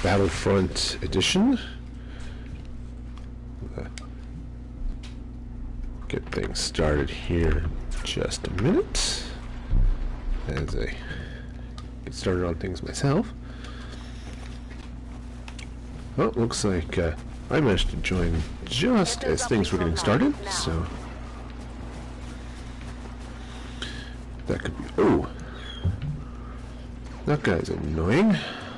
Battlefront edition. Get things started here in just a minute as I get started on things myself. Well, looks like I managed to join just as things were getting started, so that could be... Oh! That guy's annoying.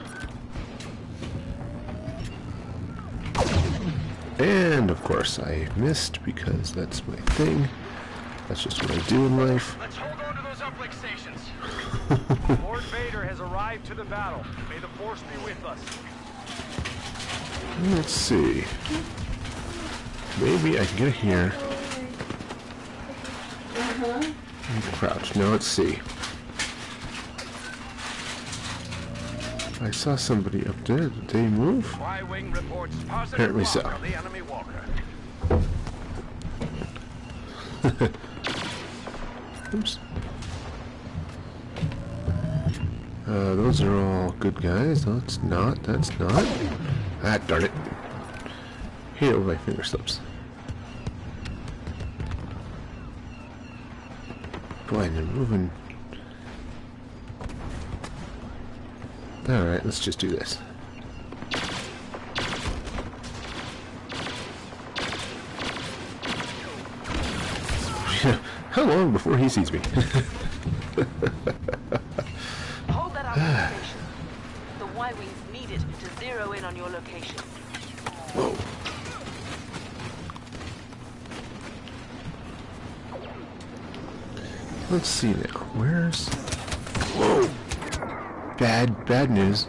And of course I missed because that's my thing. That's just what I do in life. Let's hold on to those uplink stations. Lord Vader has arrived to the battle. May the Force be with us. Let's see. Maybe I can get here. And crouch. Now let's see. I saw somebody up there. Did they move? Y-wing reports positive Apparently so. on the enemy walker. Oops. Those are all good guys. That's not. That's not. Ah, darn it. Hit over my finger slips. Boy, they're moving. Alright, let's just do this. How long before he sees me? Hold that up station. The Y-wings need it to zero in on your location. Whoa. Let's see now. Where's... Whoa! Bad news.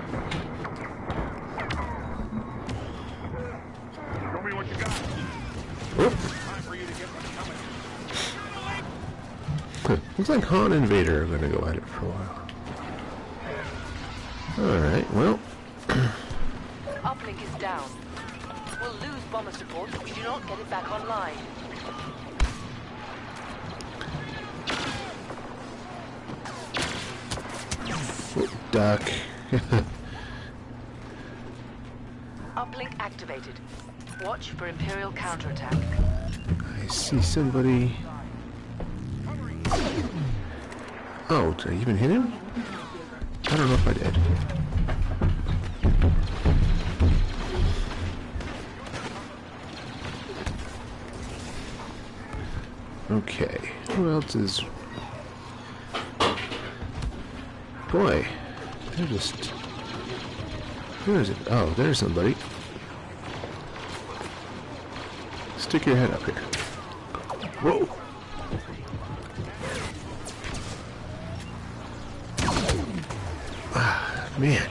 Show me what you got. Whoop. Time for you to get what's coming. Looks like Han and Vader are going to go at it for a while. Alright, well. Uplink is down. We'll lose bomber support if we do not get it back online. Duck. Uplink activated. Watch for Imperial counterattack. I see somebody. Oh, did I even hit him? I don't know if I did. Okay, who else is... Boy, they're just... Where is it? Oh, there's somebody. Stick your head up here. Whoa! Ah, man.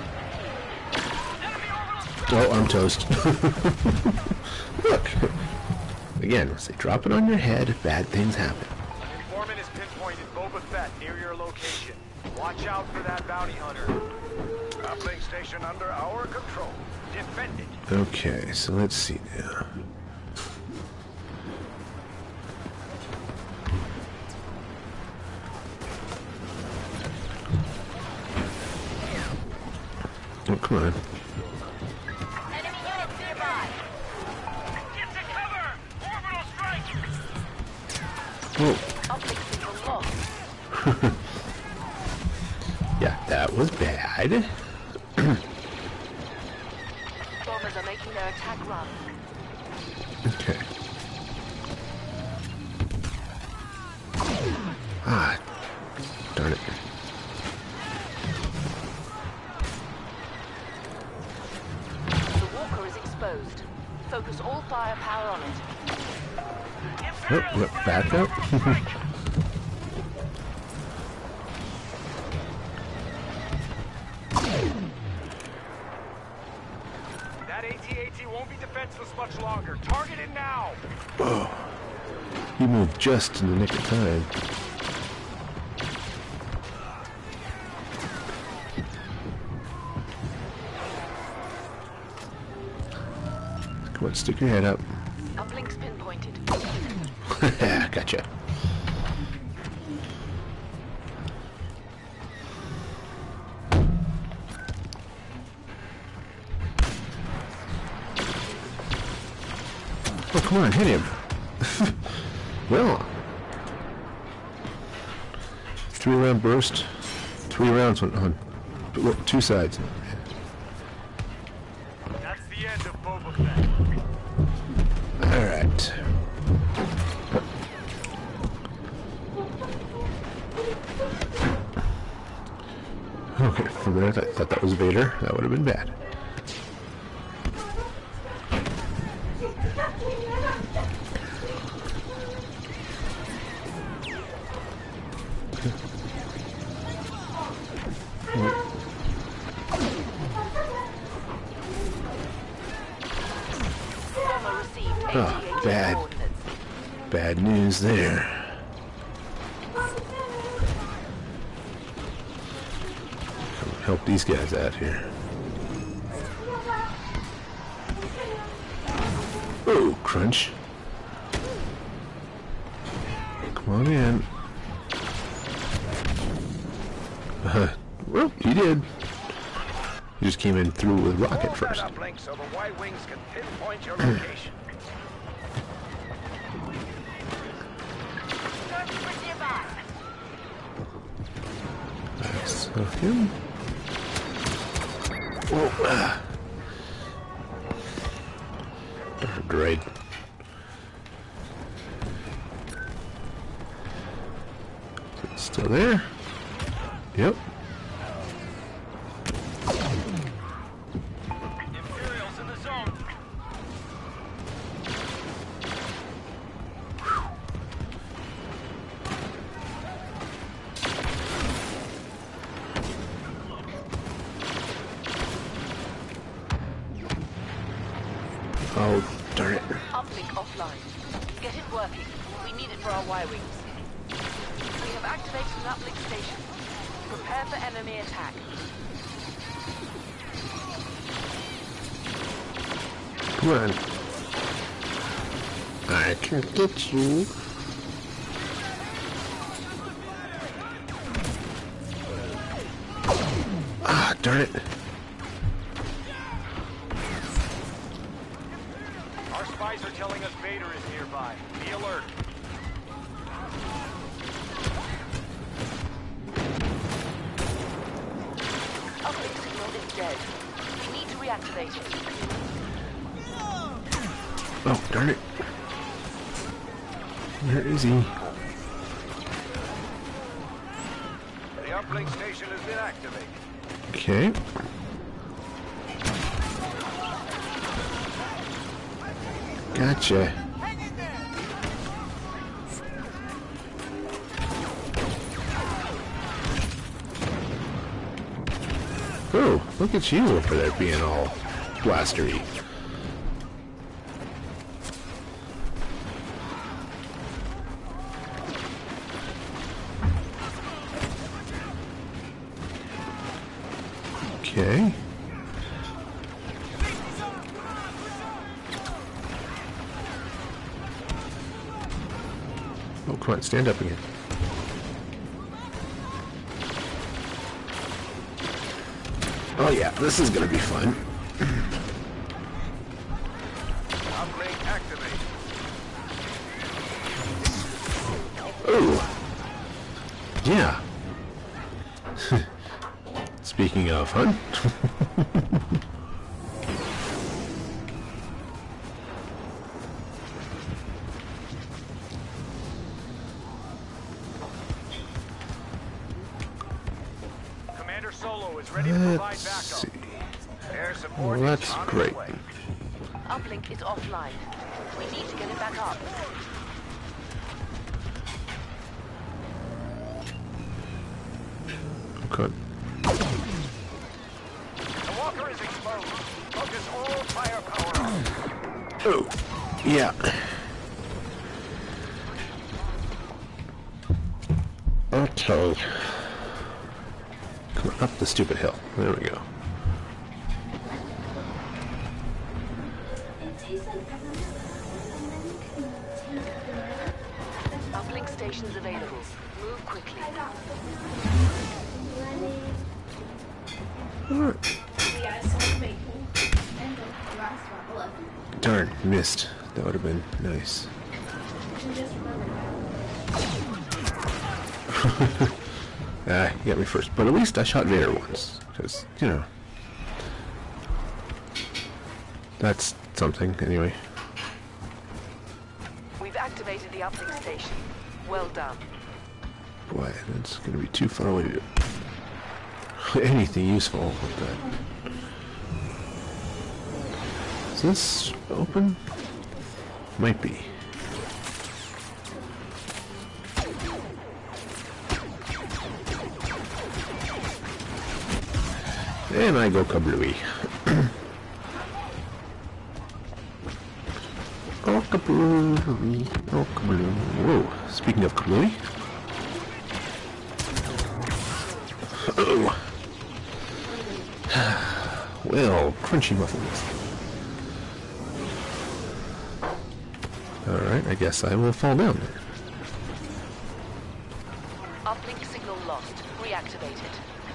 Oh, I'm toast. Look! Again, once they drop it on your head, bad things happen. An informant has pinpointed Boba Fett near your location. Watch out for that bounty hunter. Uplink station under our control. Defend it. Okay, so let's see now. Oh, come on. Enemy units nearby. Get to cover! Orbital strike! Whoa. Uplink signal lost. Yeah, that was bad. Bombers are making their attack run. Okay. Ah, darn it. The walker is exposed. Focus all firepower on it. Oh, back up. That AT-AT won't be defenseless much longer. Target it now! Oh, he moved just in the nick of time. Come on, stick your head up. Uplink's pinpointed. Gotcha. Oh, come on, hit him. Well. 3-round burst. 3 rounds on 2 sides. That's the end of Boba Fett. Alright. Okay, for a minute I thought that was Vader. That would have been bad. Oh, bad news there. Help these guys out here. Oh, crunch. Come on in. Well, he did. He just came in through with rocket first. Uplink so the Y-Wings can pinpoint your location. That's him. Whoa. Great. Still there? Yep. Imperials in the zone. Oh, darn it. Uplink offline. Get it working. We need it for our Y-Wings. We have activated an uplink station. Prepare for enemy attack. Come on. I can get you. Ah, darn it. Our spies are telling us Vader is nearby. Be alert. Uplink signal is dead. We need to reactivate it. Oh, darn it. Where is he? The uplink station has been activated. Okay. Gotcha. Oh, look at you over there being all blastery. Okay. Oh, come on, stand up again. Oh yeah, this is gonna be fun. Uplink activated. Oh! Yeah. Speaking of fun. Commander Solo is ready to provide Let's see. backup. Air Well, support that's is on great. its way. Uplink is offline. We need to get it back up. Okay. The walker is exposed. Focus all firepower on. Oh, yeah. Okay. Come on, up the stupid hill. There we go. Uplink stations available. Move quickly. Darn, missed. That would have been nice. You got me first, but at least I shot Vader once, because, you know, that's something, anyway. We've activated the uplink station. Well done. Boy, that's going to be too far away to do anything useful with that. Is this open? Might be. And I go kablooey. Oh, kablooey. Oh, kablooey. Whoa, speaking of kablooey. Oh. Well, crunchy muffins. Alright, I guess I will fall down there. Uplink signal lost. Reactivated.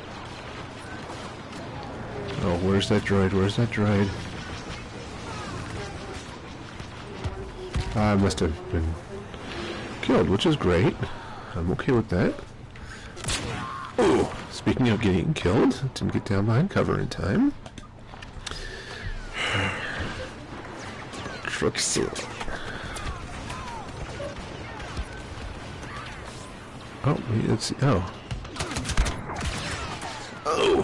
Oh, where's that droid? Where's that droid? I must have been killed, which is great. I'm okay with that. Oh, speaking of getting killed, didn't get down behind cover in time. Oh, let's see. Oh. Oh.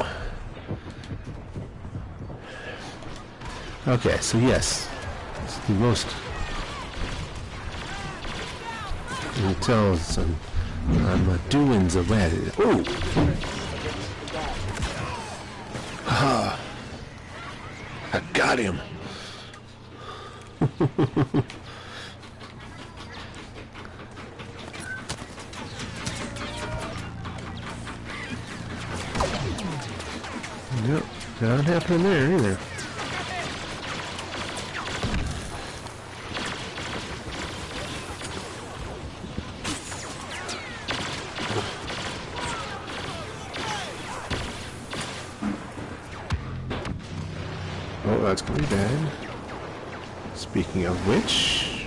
Okay, so yes, it's the most. It tells I'm doing the bad. Oh. Ah. I got him. Yep, not happening there either. Oh, that's gonna be bad. Speaking of which...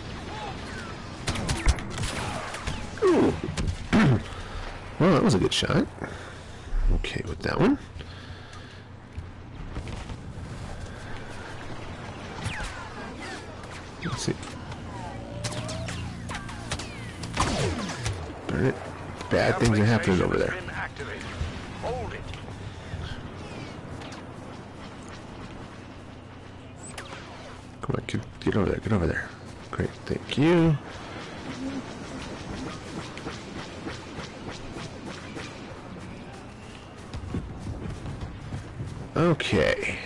Ooh. Well, that was a good shot. Okay with that one. Let's see. Darn it. Bad things are happening over there. Hold it. Come on, get over there, get over there. Great, thank you. Okay.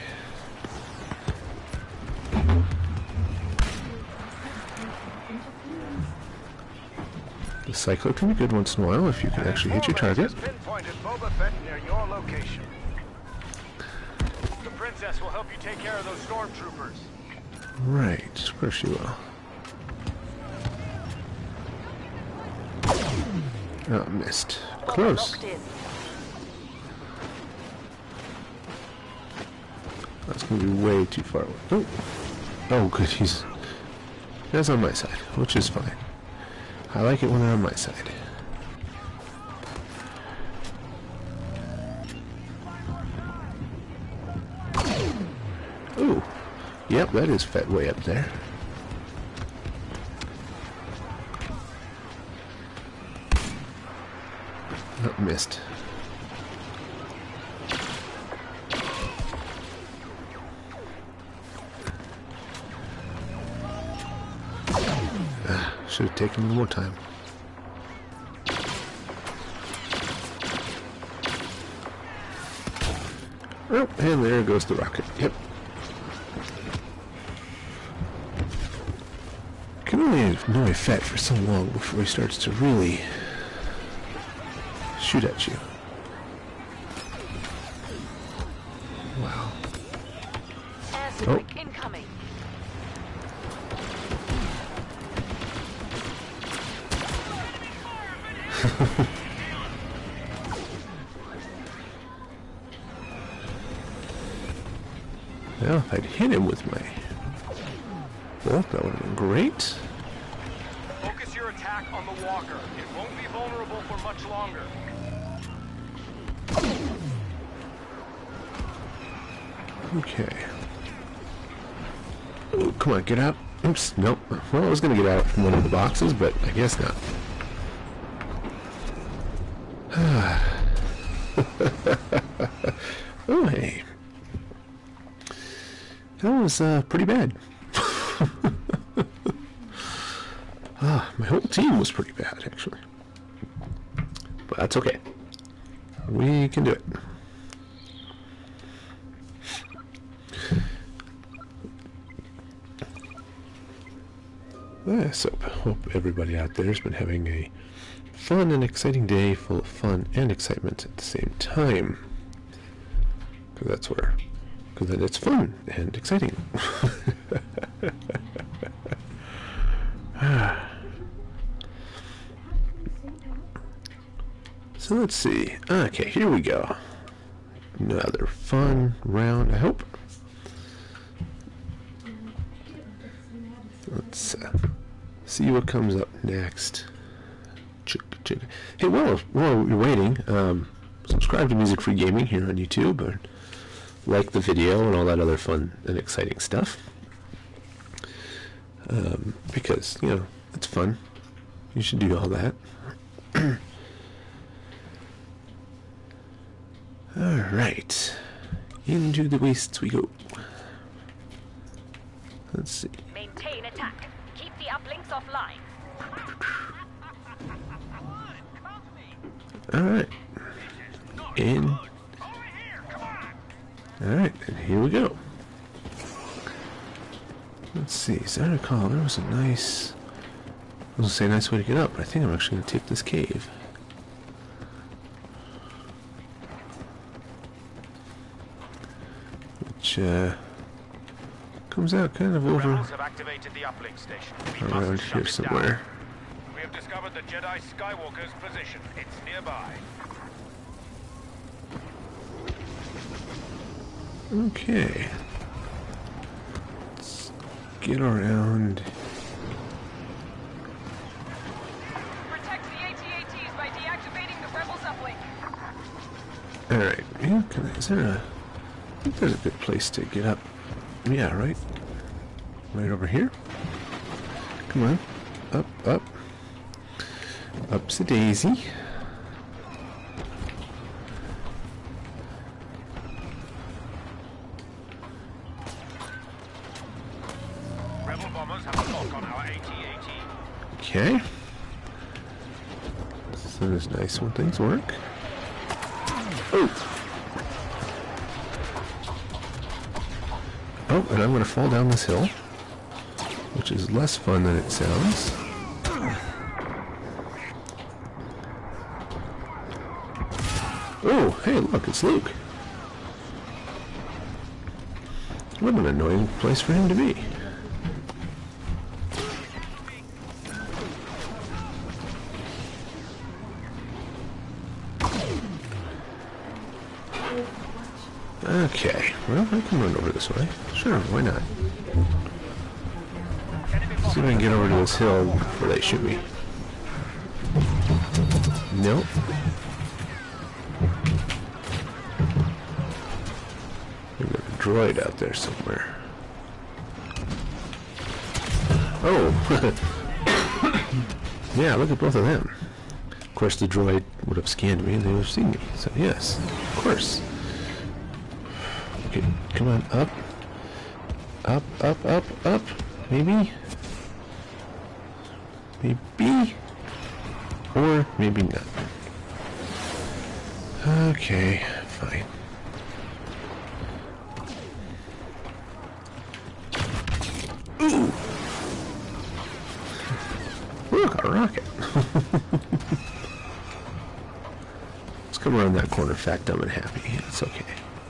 The cycler can be good once in a while if you can actually hit your target. Pinpointed Boba Fett near your location. The princess will help you take care of those stormtroopers. Right, of course you will. Oh, missed. Close. That's going to be way too far away. Oh, oh good, that's on my side, which is fine. I like it when they're on my side. Ooh. Yep, that is Fett way up there. Oh, missed. Should have taken a little more time. Oh, and there goes the rocket. Yep. Can only annoy Fett for so long before he starts to really shoot at you. Wow. Airstrike incoming. Well, if I'd hit him with my That would have been great. Focus your attack on the walker. It won't be vulnerable for much longer. Okay. Ooh, come on, get out. Oops, nope. Well, I was going to get out from one of the boxes, but I guess not. Oh, hey. That was pretty bad. My whole team was pretty bad, actually. But that's okay. We can do it. So, hope everybody out there has been having a fun and exciting day full of fun and excitement at the same time. Because that's where, because then it's fun and exciting. So let's see. Okay, here we go. Another fun round, I hope. Let's see what comes up next. Hey, while you're waiting, subscribe to Music Free Gaming here on YouTube, or like the video and all that other fun and exciting stuff. Because, you know, it's fun. You should do all that. Alright. Into the wastes we go. Let's see. Maintain attack. Keep the uplinks offline. Alright. And alright, and here we go. Let's see, as I recall, there was a nice, I was gonna say a nice way to get up, but I think I'm actually gonna take this cave. Which comes out kind of over Rebels have activated the uplink station. We around must shut here it somewhere. down. We have discovered the Jedi Skywalker's position. It's nearby. Okay. Let's get around. Protect the AT-ATs by deactivating the Rebels uplink. Alright, yeah, is there a... I think there's a good place to get up. Yeah, right? Right over here? Come on. Up, up. Up's a daisy. Rebel bombers have a lock on our AT-AT. Okay. So it's nice when things work. Oh! Oh, and I'm going to fall down this hill, which is less fun than it sounds. Oh, hey, look, it's Luke. What an annoying place for him to be. Okay, well, I can run over this way. Sure, why not? See if I can get over to this hill before they shoot me. Nope. There's a droid out there somewhere. Oh! Yeah, look at both of them. Of course, the droid would have scanned me and they would have seen me. So, yes, of course. Okay, come on, up. Up, up, up, up. Maybe? Maybe? Or maybe not. Okay, fine. Ooh! Look, a rocket. Let's come around that corner fat, dumb, and happy. It's okay.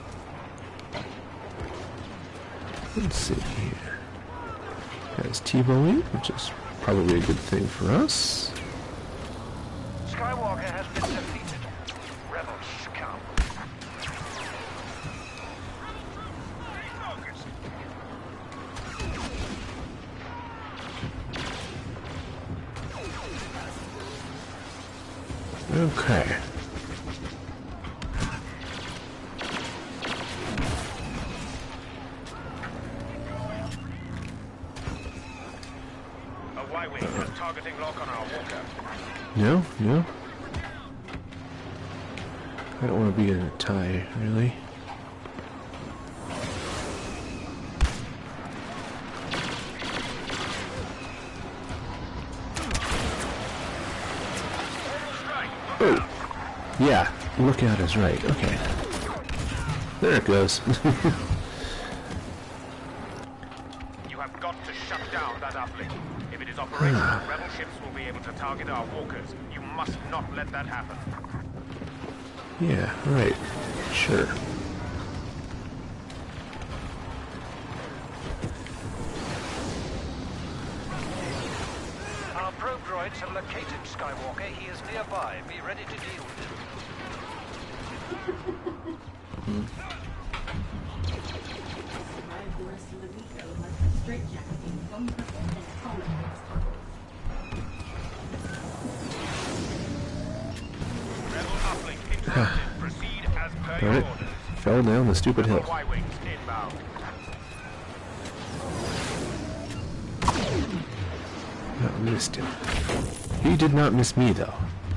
Let's see here. Has T-bowing, which is probably a good thing for us. Skywalker has been defeated. Rebels scum. Okay. A Y-wing has targeting lock on our walker. No, no. I don't want to be in a tie, really. Oh, yeah. Look out is right. Okay. There it goes. You have got to shut down that uplink. If it is operational, rebel ships will be able to target our walkers. You must not let that happen. Yeah, right. Sure. Our probe droids have located Skywalker. He is nearby. Be ready to deal with him. Rebel uplink interrupted. Proceed as per your Alright. orders. Fell down the stupid hill. Y-wings inbound. Not missed him. He did not miss me, though.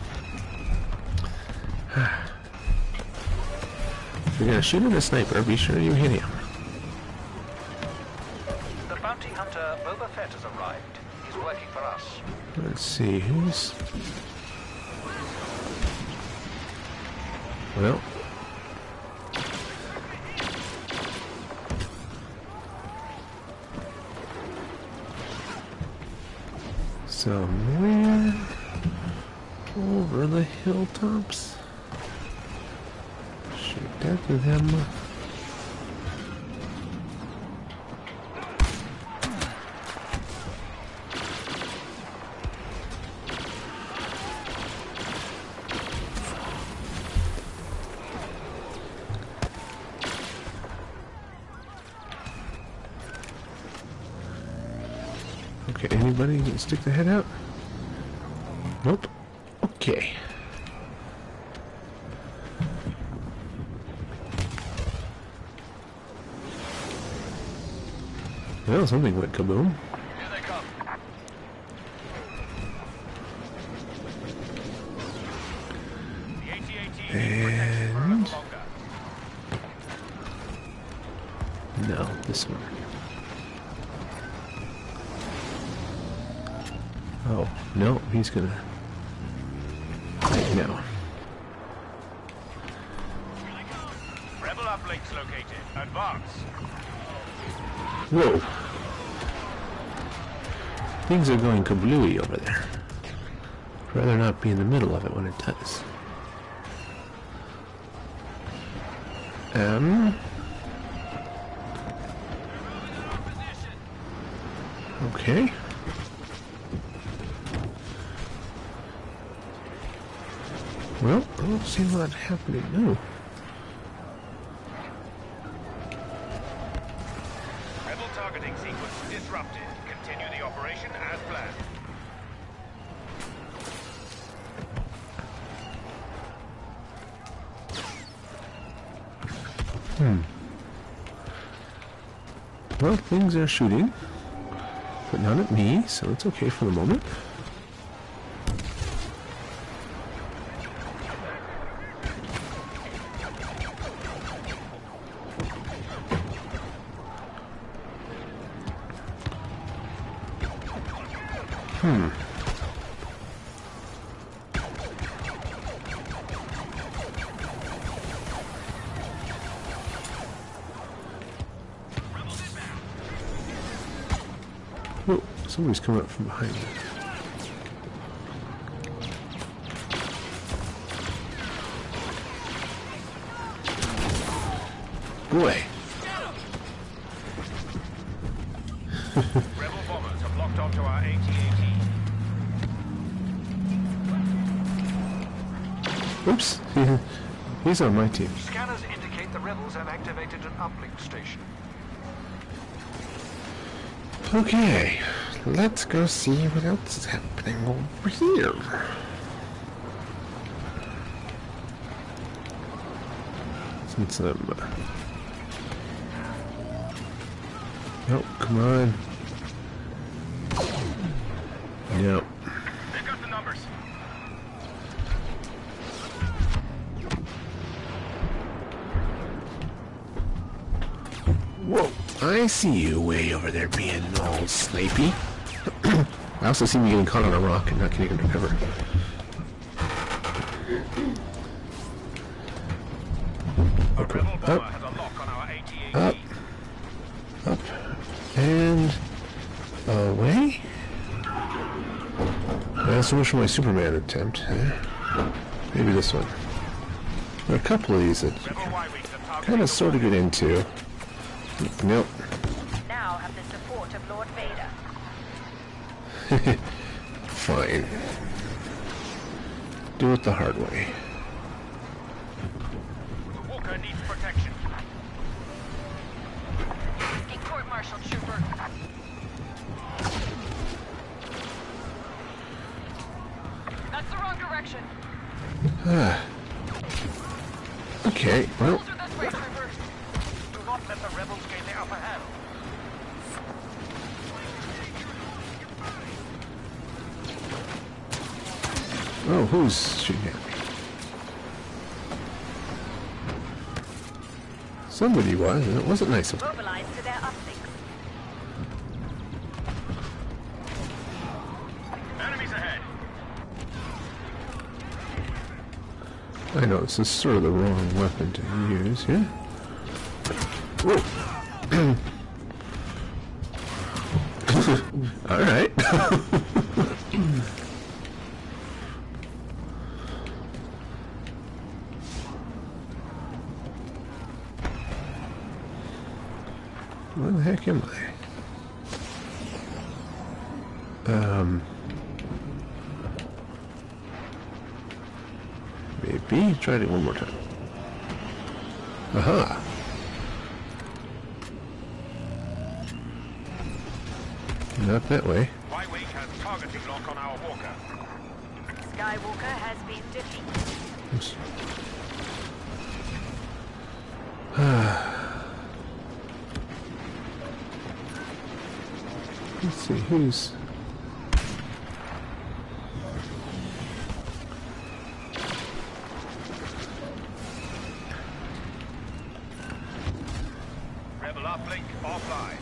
If you're gonna shoot at a sniper, be sure you hit him. The bounty hunter Boba Fett has arrived. He's working for us. Let's see, who's... Well... Somewhere... over the hilltops? Shoot that to them. Okay, anybody can stick the head out? Nope. Okay. Well, something went kaboom. Here they come. The AT-AT And... longer. No, this one. Oh, no, he's gonna... Right now. Rebel uplinks located. Advance. Whoa. Things are going kablooey over there. I'd rather not be in the middle of it when it does. Okay. Well, I don't see a lot happening now. Rebel targeting sequence disrupted. Continue the operation as planned. Well, things are shooting, but not at me, so it's okay for the moment. Oh, somebody's coming up from behind me. Boy. Rebel bombers have locked onto our AT-AT. Oops. He's on my team. Scanners indicate the rebels have activated an uplink station. Okay, let's go see what else is happening over here. It's oh, come on. Yep. They've got the numbers. Whoa, I see you way over there being all snipey. I also see me getting caught on a rock and not getting under cover. A rebel bomber has a lock on our AT-AT. Up, and away? So much for my Superman attempt. Maybe this one. There are a couple of these that kind of sort of get into. Nope. Now have the support of Lord Vader. Fine. Do it the hard way. The Walker needs protection. A court-martial trooper. That's the wrong direction. Okay, well, Closer this way, trooper. Do not let the rebels gain the upper hand. oh, who's shooting at me? Somebody was, and it wasn't nice of them. Mobilize to their uplinks. Enemies ahead. I know, this is sort of the wrong weapon to use here. Whoa! Alright. Where the heck am I? Maybe try it one more time. Aha! Not that way. Y-Wing has targeting lock on our Walker. Skywalker has been defeated. Oops. Let's see, who's... Rebel uplink offline.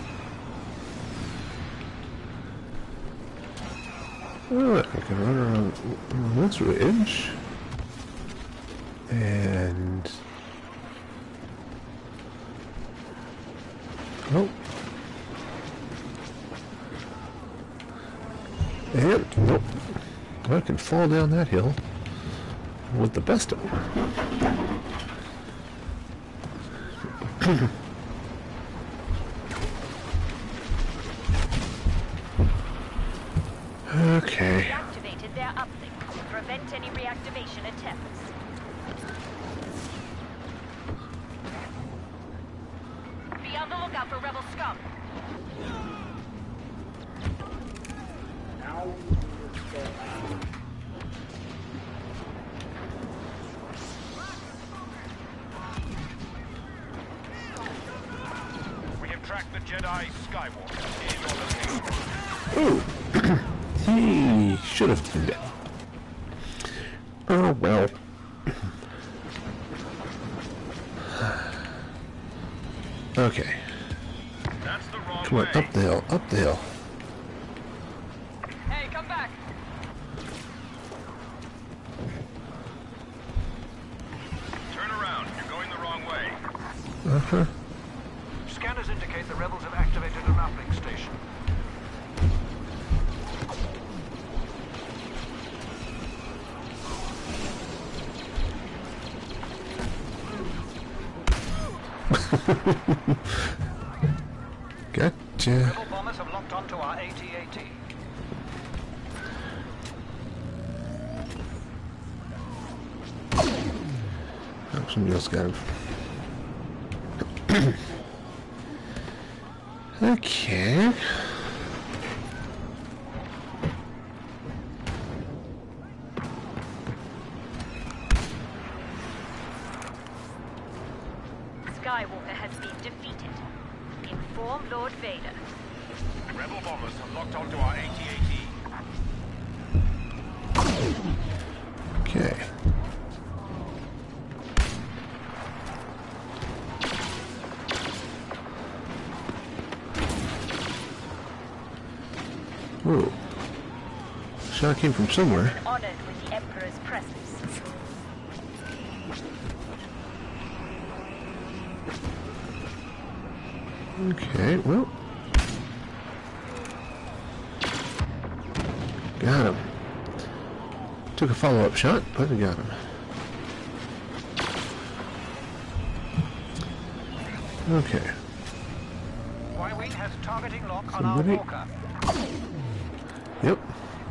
Oh, I can run around this ridge. And... oh. And, nope. I can fall down that hill with the best of them. Okay. Reactivated their uplink to prevent any reactivation attempts. Be on the lookout for rebel scum. We have tracked the Jedi Skywalker in your location. Oh, he should have been dead. Oh well. Okay, That's the wrong come on, way. up the hill, up the hill. Hey, come back. Turn around. You're going the wrong way. Uh-huh. Scanners indicate the rebels have activated an uplink station. Gotcha. Rebel bombers have locked onto our AT-AT. Oh, somebody else got him. Okay. inform Lord Vader. Rebel bombers have locked onto our AT-AT. Okay. Whoa. Shot came from somewhere. Honored with the Emperor's presence. Okay, well. Got him. Took a follow-up shot, but we got him. Okay. Y-Wing has targeting lock on Somebody- our Walker. Yep.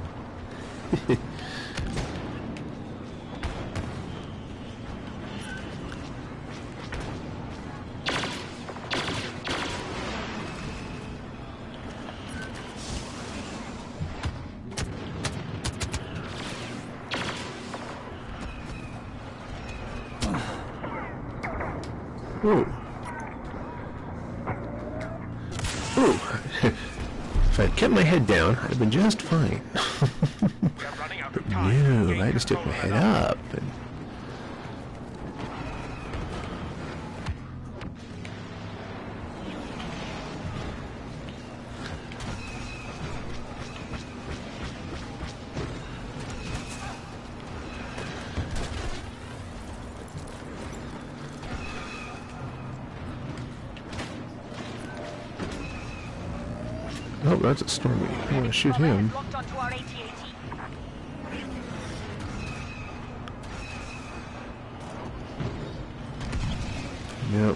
Whoa. Ooh. If I'd kept my head down, I'd have been just fine. We're running out of time. No, Gain I just took my control head of that. up. And oh, that's a Stormy. I want to shoot him. Locked onto our AT-AT. Yep.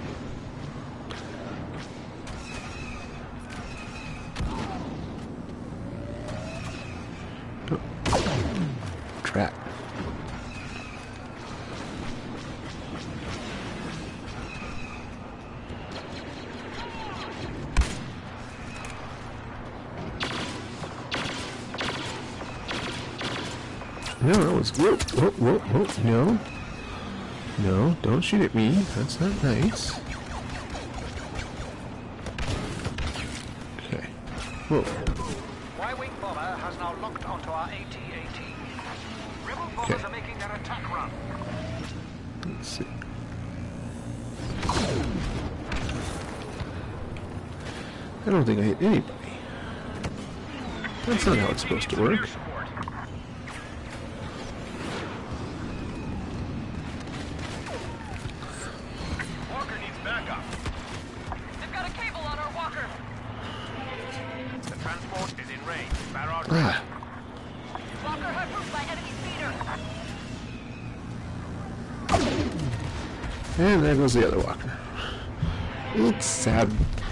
Oh. Trap. No, that was... Whoa, whoa, whoa, whoa, no. No, don't shoot at me. That's not nice. Okay. Whoa. Y-Wing bomber has now locked onto our AT-AT. Rebel bombers Okay. are making their attack run. Let's see. I don't think I hit anybody. That's not how it's supposed to work. Walker needs backup. They've got a cable on our walker. The transport is in range. Barrage. Ah, Walker hurt by enemy speeder. and there goes the other walker. It's sad.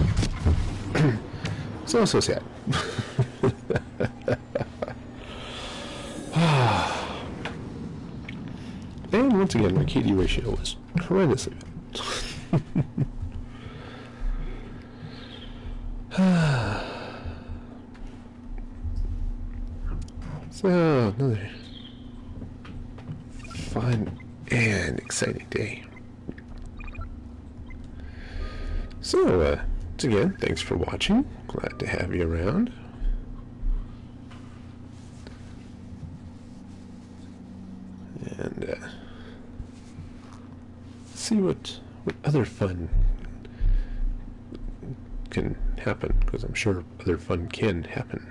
So sad. And once again, my KD ratio was horrendously bad. So, another fun and exciting day. So, once again, thanks for watching. Glad to have you around. And see what other fun can happen, because I'm sure other fun can happen.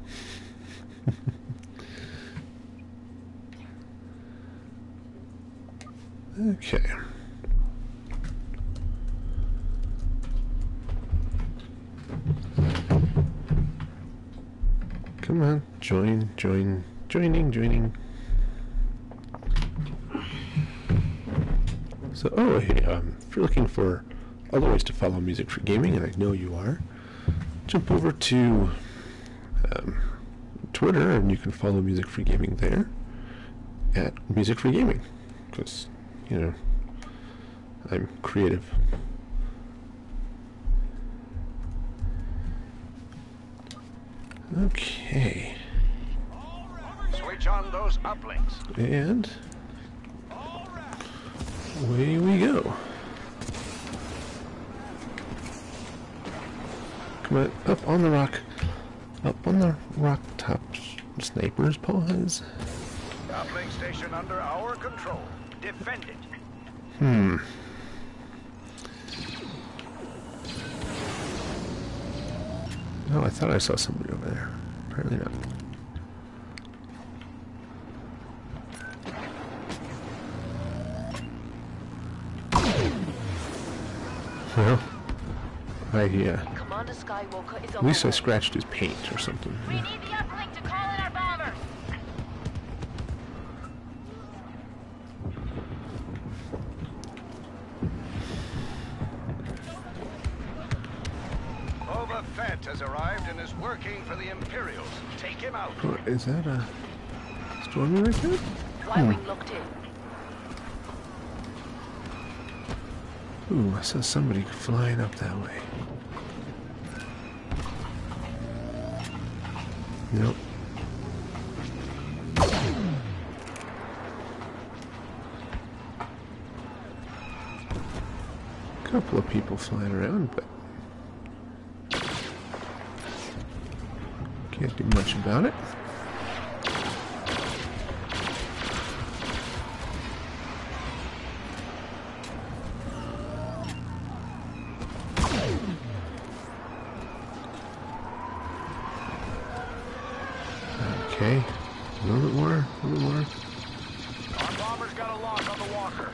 Okay. Come on, joining. So, oh, hey, if you're looking for other ways to follow Music for Gaming, and I know you are, jump over to Twitter, and you can follow Music for Gaming there, at Music for Gaming, because, you know, I'm creative. Okay. Switch on those uplinks. And away we go. Come on, up on the rock. Up on the rock top. Snipers, paws. Uplink station under our control. Defend it. Oh, I thought I saw somebody over there. Apparently not. Well, Commander Skywalker is on at least the I way. scratched his paint or something. We need the uplink to call in our bombers. Boba Fett has arrived and is working for the Imperials. Take him out. Oh, is that a stormy right there? Y-wing locked in. Ooh, I saw somebody flying up that way. Nope. Couple of people flying around, but can't do much about it. Okay, a little bit more, a little more. Our bomber's got a lock on the walker.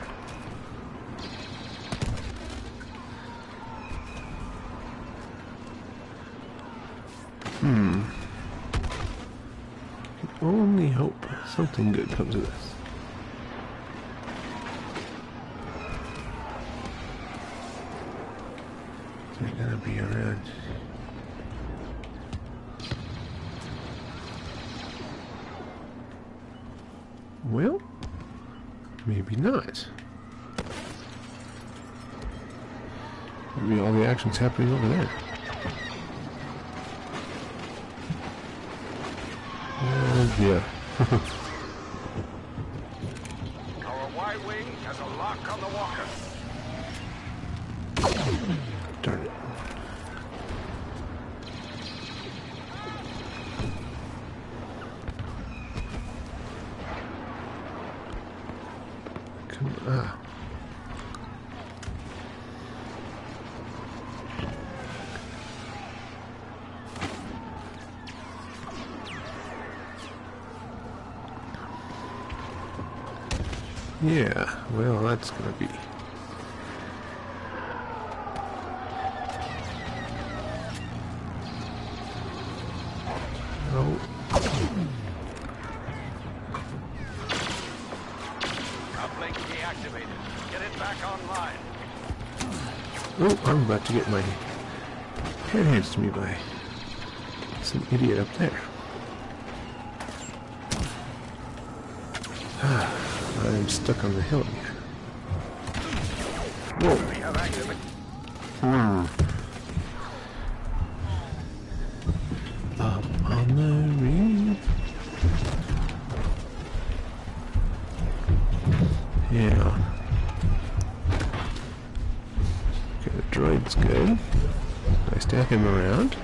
Can only hope something good comes of this. They're gonna be around. Well, maybe not. Maybe all the action's happening over there. Yeah. Our Y-wing has a lock on the walker. Darn it. Come on. Yeah, well, that's gonna be. Oh. Uplink deactivated. Get it back online. Oh, I'm about to get my head handed to me by some idiot up there. I'm stuck on the hill again. Whoa. We have activated. Up on the reef. Yeah. Okay, the droid's good. Nice to have him around.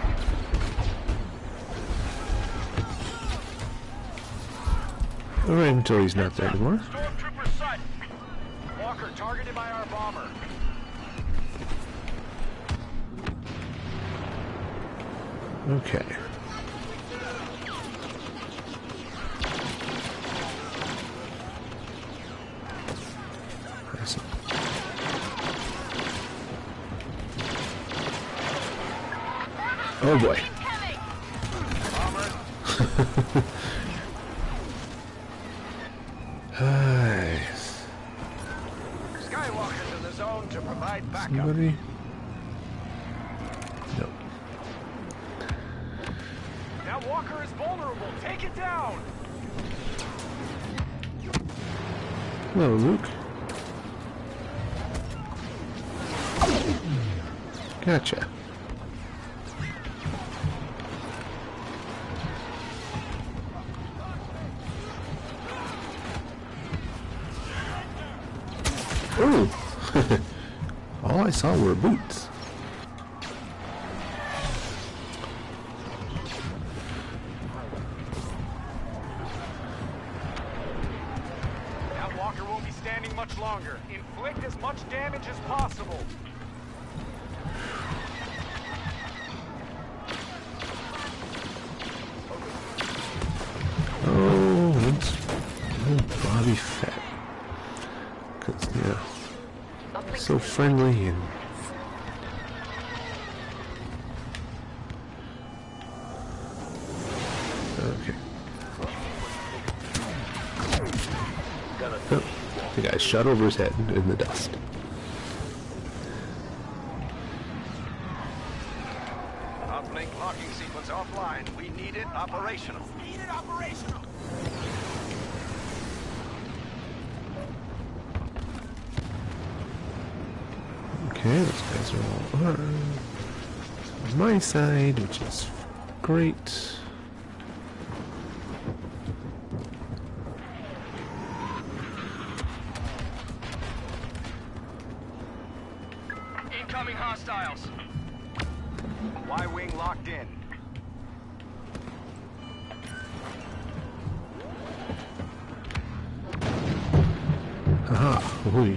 Alright, until he's not there anymore. Stormtrooper sight. Walker targeted by our bomber. Okay. I see. Oh boy. Bomber. Nice. Skywalker's in the zone to provide backup. Somebody? No. Now Walker is vulnerable. Take it down. Hello, Luke. Gotcha. Ooh! All I saw were boots. longer. Inflict as much damage as possible. Oh, it's Bobby Fett. Cause yeah, so friendly and. Okay. Oh, the guy shot over his head in the dust. Uplink locking sequence offline. We need it operational. Okay, those guys are all armed. On my side, which is great. Incoming hostiles. Y-wing locked in. Aha, ooh.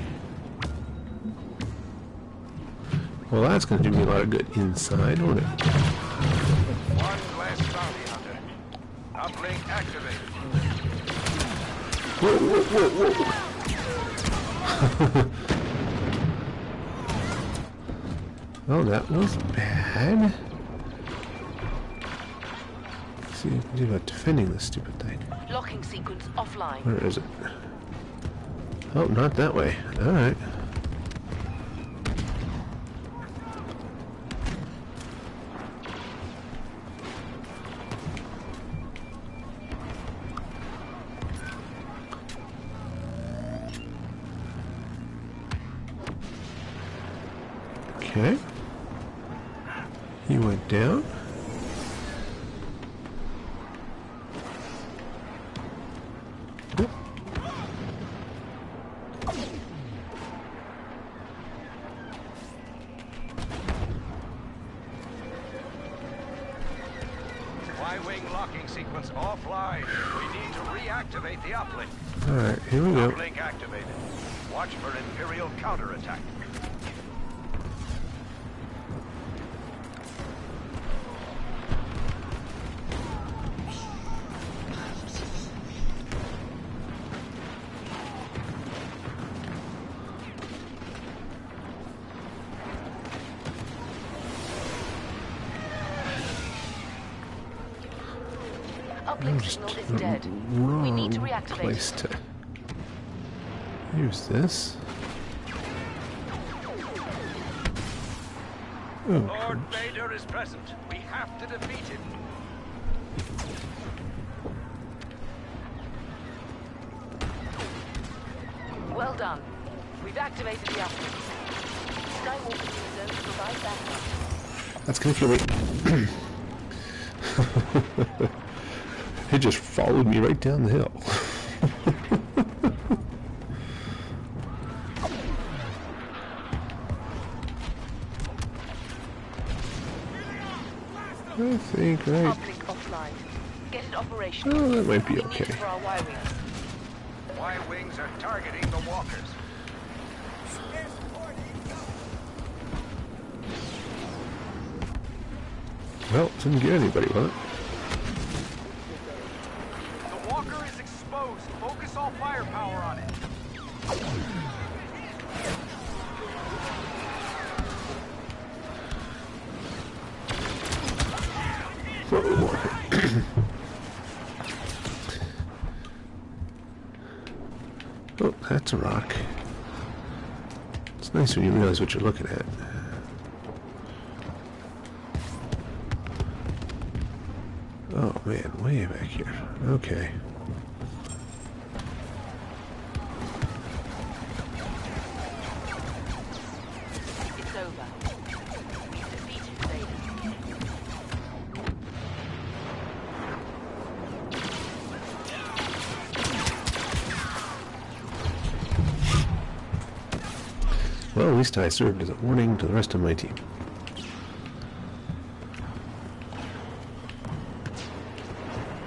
Well, that's going to do me a lot of good inside, won't it? One less bounty hunter. Uplink activated. Whoa, whoa, whoa, whoa! Oh, that was bad. Let's see what I can do about defending this stupid thing. Locking sequence offline. Where is it? Oh, not that way. Alright. Okay. He went down. Oop. Y-wing locking sequence offline. We need to reactivate the uplink. Alright, here we go. Uplink activated. Watch for Imperial counterattack. Uplink signal is dead. We need to reactivate Place it. to use this. Oh, Lord Vader is present. We have to defeat him. Well done. We've activated the uplink. Skywalker user to provide backup. that's gonna kill me. He just followed me right down the hill. I think, right. Uplink offline. Get it operational. Oh, that might be We need okay. it for our Y-wings. Y-wings are targeting the walkers. Well, didn't get anybody, was it? The walker is exposed. Focus all firepower on it. Oh, that's a rock. It's nice when you realize what you're looking at. Oh man, way back here. Okay. It's over. We've defeated Vader. Well, at least I served as a warning to the rest of my team.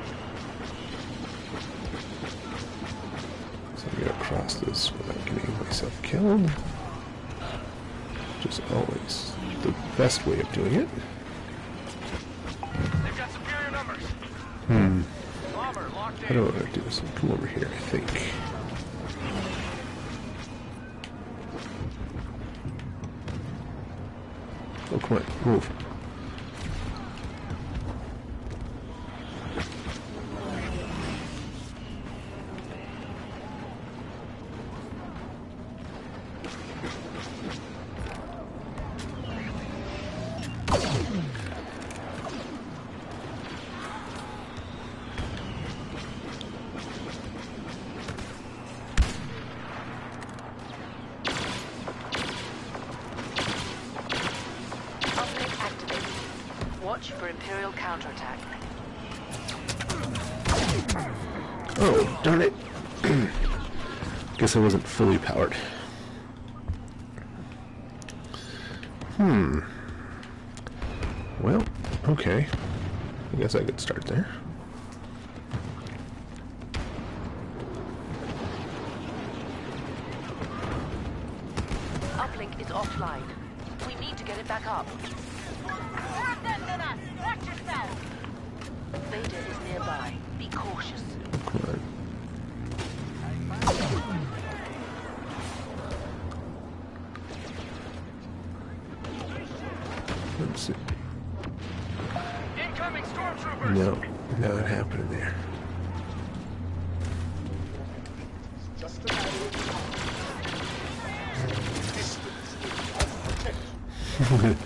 So I gotta cross this without getting myself killed. Which is always the best way of doing it. They've got superior numbers. Bomber locked How do I in. want to do this? Come over here, I think. Oh, come on, move. Uplink activated. Watch for Imperial counterattack. Oh, darn it. Guess I wasn't fully powered. Well, okay. I guess I could start there. Uplink is offline. We need to get it back up. Watch yourself! Vader is nearby. Be cautious. Come on. Let's see. Incoming stormtroopers. No, not happening there. Just a matter of distance of protection.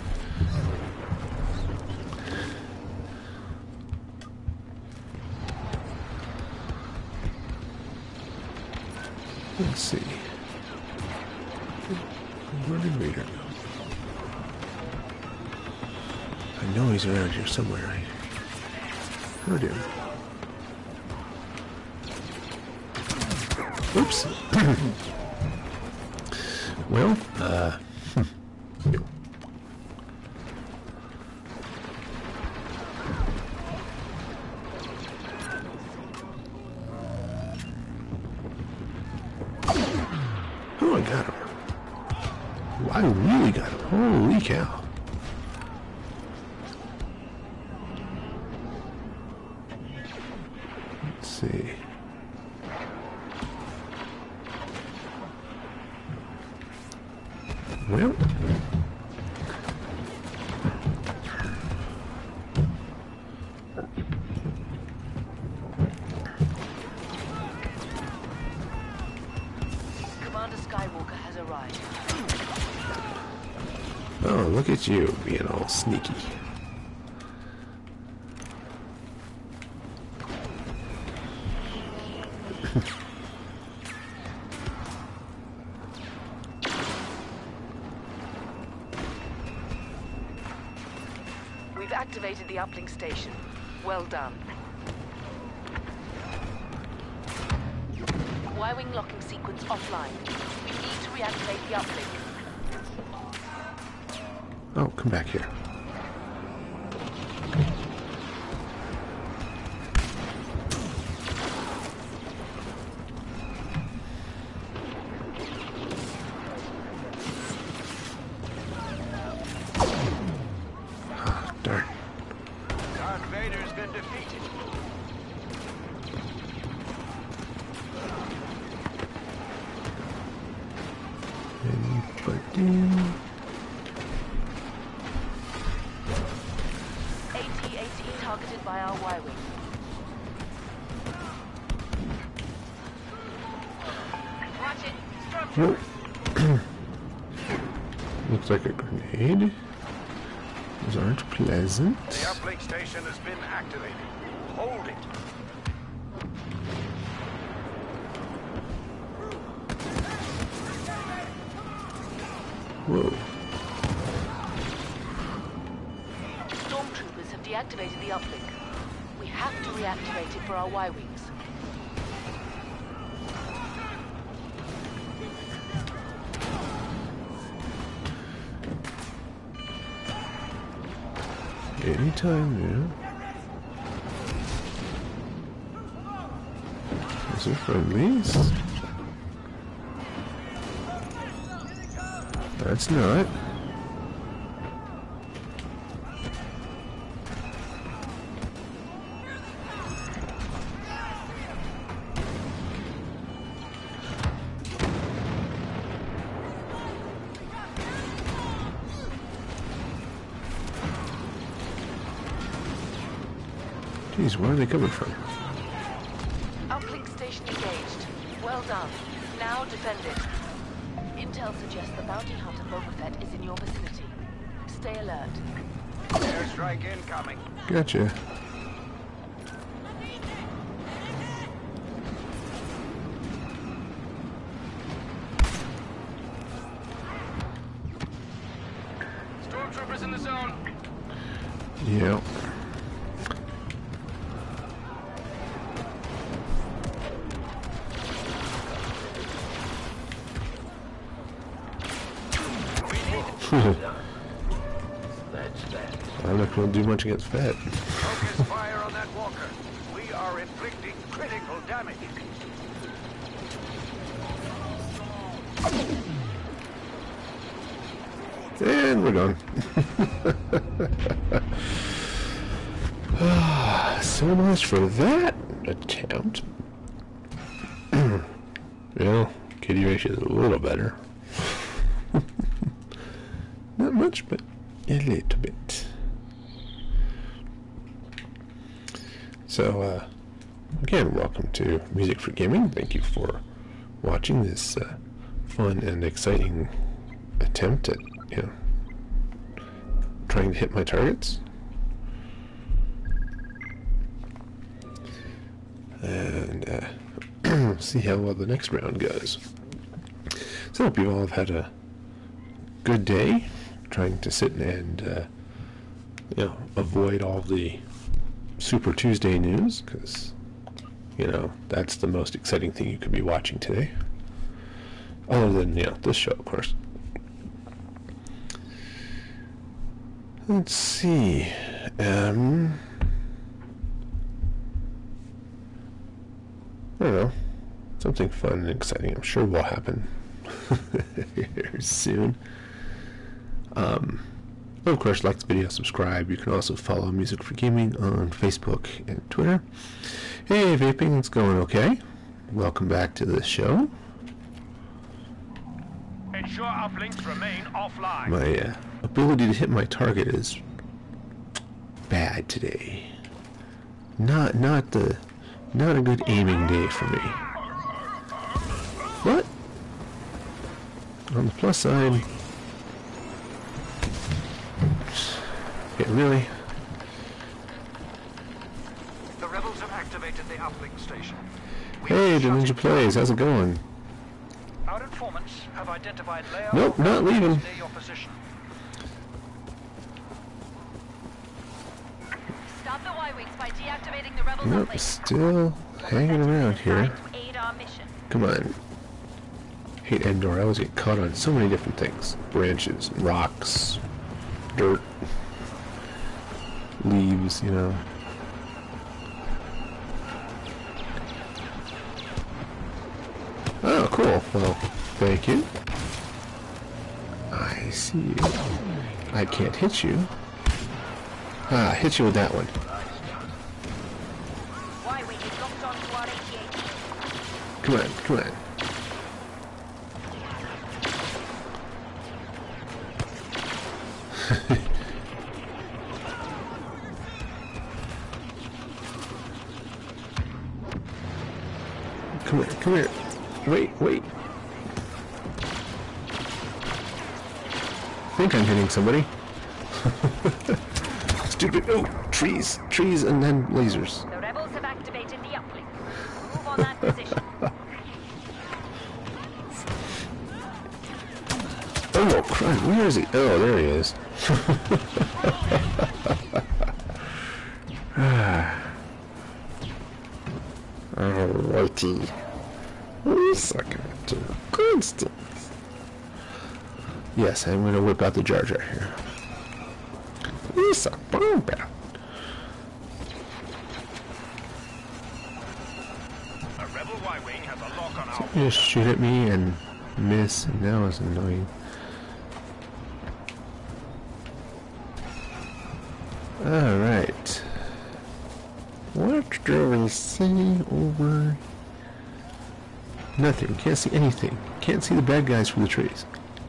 Let's see. Where did Vader go? I know he's around here somewhere. I heard him. Oops. Well, oh, I got him. I really got him. Holy cow. Let's see. Well, Commander Skywalker has arrived. oh, look at you being all sneaky. We've activated the uplink station. Well done. Y-wing locking sequence offline. We need to reactivate the uplink. Oh, come back here. Ah, darn. Darth Vader's been defeated. Anybody? AT-AT targeted by our Y-wing. Watch it! Oh. Looks like a grenade. Those aren't pleasant. The uplink station has been activated. Hold it. Whoa. Stormtroopers have deactivated the uplink. We have to reactivate it for our Y-wings. Anytime now. Is it friendlies? That's not. Jeez, where are they coming from? Uplink station engaged. Well done. Now defend it. Intel suggests the bounty hunter Boba Fett is in your vicinity. Stay alert. Airstrike incoming. Gotcha. Stormtroopers in the zone. Yeah. I'm not going to do much against Fett. Focus fire on that walker. We are inflicting critical damage. And we're done. So much for that attempt. Well, kitty ratio is a little better. Not much, but a little bit. So, again, welcome to Music for Gaming. Thank you for watching this fun and exciting attempt at, trying to hit my targets. And see how well the next round goes. So I hope you all have had a good day trying to sit and avoid all the Super Tuesday news, because that's the most exciting thing you could be watching today, other than this show, of course. Let's see. I don't know, something fun and exciting I'm sure will happen here soon. Of course, like the video, subscribe. You can also follow Music for Gaming on Facebook and Twitter. Hey, vaping, it's going okay. Welcome back to the show. Ensure uplinks remain offline. My ability to hit my target is bad today. Not a good aiming day for me. But on the plus side, really? The rebels have activated the uplink station. Hey, the Ninja Plays, how's it going? Our informants have identified layout. Nope, not leaving. Near your position. Stop the Y-Wings by deactivating the rebel Nope, uplink. still hanging around here. To aid our mission. Come on. Hate Endor, I always get caught on so many different things. Branches, rocks, dirt, leaves, Oh, cool. Well, thank you. I see you. I can't hit you. Ah, hit you with that one. Y-Wing is locked onto our AT-AT. Come on, come on. Come here, come here. Wait. I think I'm hitting somebody. Stupid. Oh, trees, and then lasers. The rebels have activated the uplink. Move on that position. Oh, crap. Where is he? Oh, there he is. Alrighty. We suck at to Constance. Yes, I'm going to whip out the Jar Jar here. We suck bomb out. A rebel Y-wing has a lock on our. Just shoot at me and miss, and that was annoying. Alright. What do we see over? Nothing. Can't see anything. Can't see the bad guys from the trees.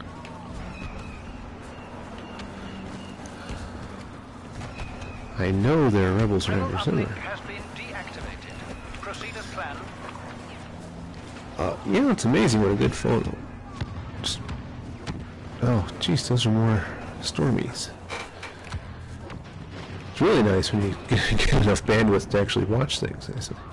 I know there are rebels around here somewhere. Has been deactivated. Proceed as planned. Yeah, it's amazing what a good phone. Just, oh, jeez, those are more Stormies. It's really nice when you get enough bandwidth to actually watch things. I see.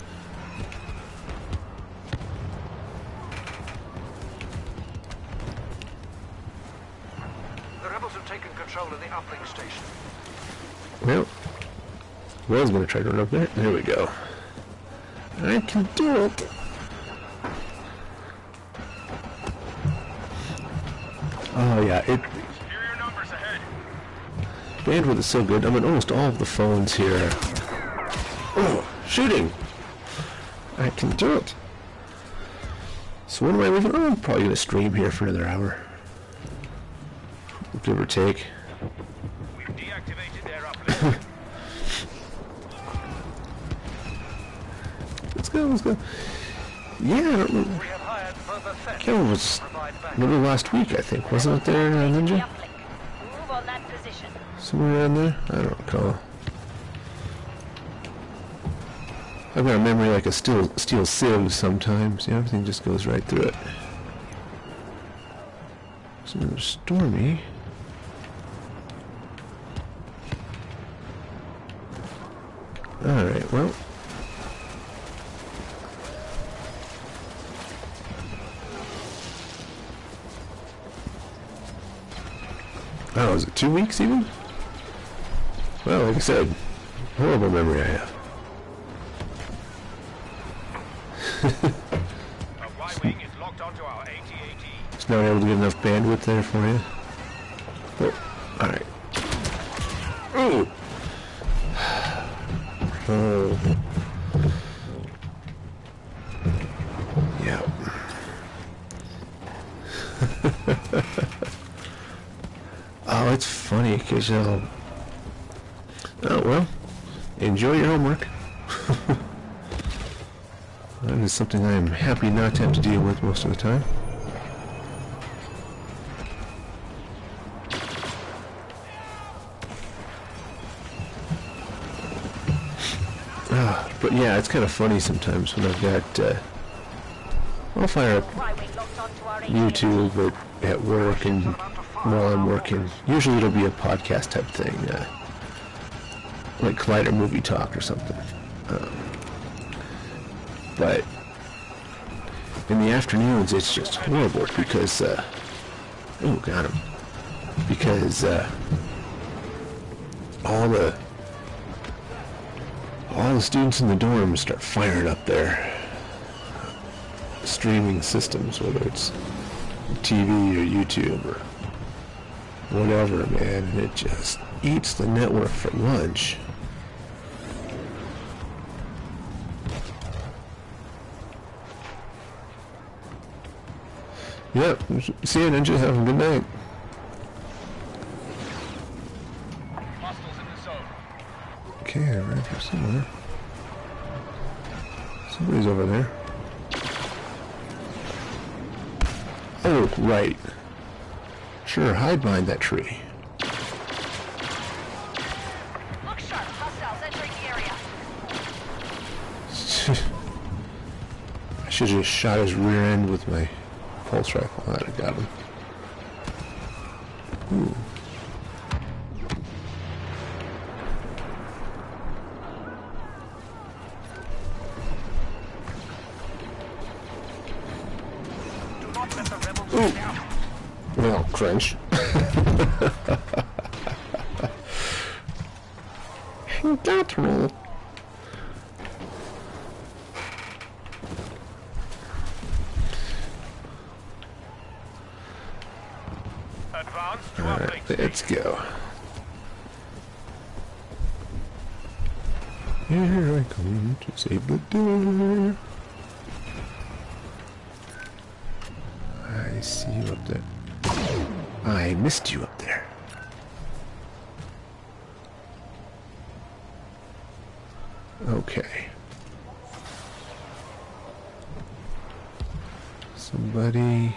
The rebels have taken control of the uplink station. Well, I was going to try to run up there. There we go. I can do it. Oh yeah, Superior numbers ahead. bandwidth is so good. I'm on almost all of the phones here. Oh, shooting! I can do it. So when am I leaving? Oh, I'm probably going to stream here for another hour. Give or take. We've deactivated their uplink. Let's go, let's go. Yeah, I don't know. We have hired Boba Fett. It was to provide back. middle of last week, I think. Wasn't it there, The Ninja? uplink. Move on that position. Somewhere around there? I don't recall. I've got a memory like a steel sieve sometimes. Yeah, everything just goes right through it. It's another Stormy. Alright, well. Oh, is it 2 weeks even? Well, like I said, horrible memory I have. Our Y-wing is locked onto our AT-AT. Just not able to get enough bandwidth there for you. Oh, alright. Oh! Oh. Yep. Oh, it's funny because oh well, enjoy your homework. That is something I am happy not to have to deal with most of the time. But yeah, it's kind of funny sometimes when I've got, I'll fire up Y-wing locked onto our AT-AT. YouTube at work and while I'm working. Usually it'll be a podcast type thing, like Collider Movie Talk or something. But in the afternoons it's just horrible because, oh, got him. Because all the students in the dorms start firing up their streaming systems, whether it's TV or YouTube or whatever, man, and it just eats the network for lunch. Yep, see you, Ninja. Have a good night. Hostiles in the zone. Okay, I ran here somewhere. Somebody's over there. Oh, right. Sure, hide behind that tree. Look sharp. Hostiles entering the area. I should have just shot his rear end with my pulse rifle. That'd have got him. Ooh. Do not let the rebels Ooh. get out. Well, crunch. That roll. Advance to Alright, uplink let's station. go. Here I come to save the day. I see you up there. I missed you up there. Okay. Somebody...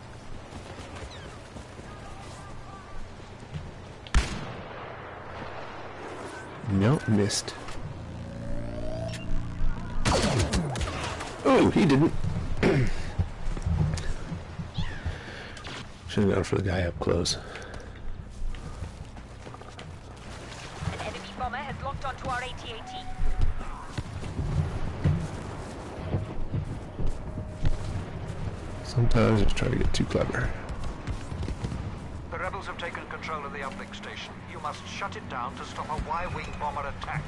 Nope, missed. Oh, he didn't. Should have gone for the guy up close. An enemy bomber has locked onto our AT-AT. Sometimes I just try to get too clever. The rebels have taken control of the uplink station. You must shut it down to stop a Y-wing bomber attack.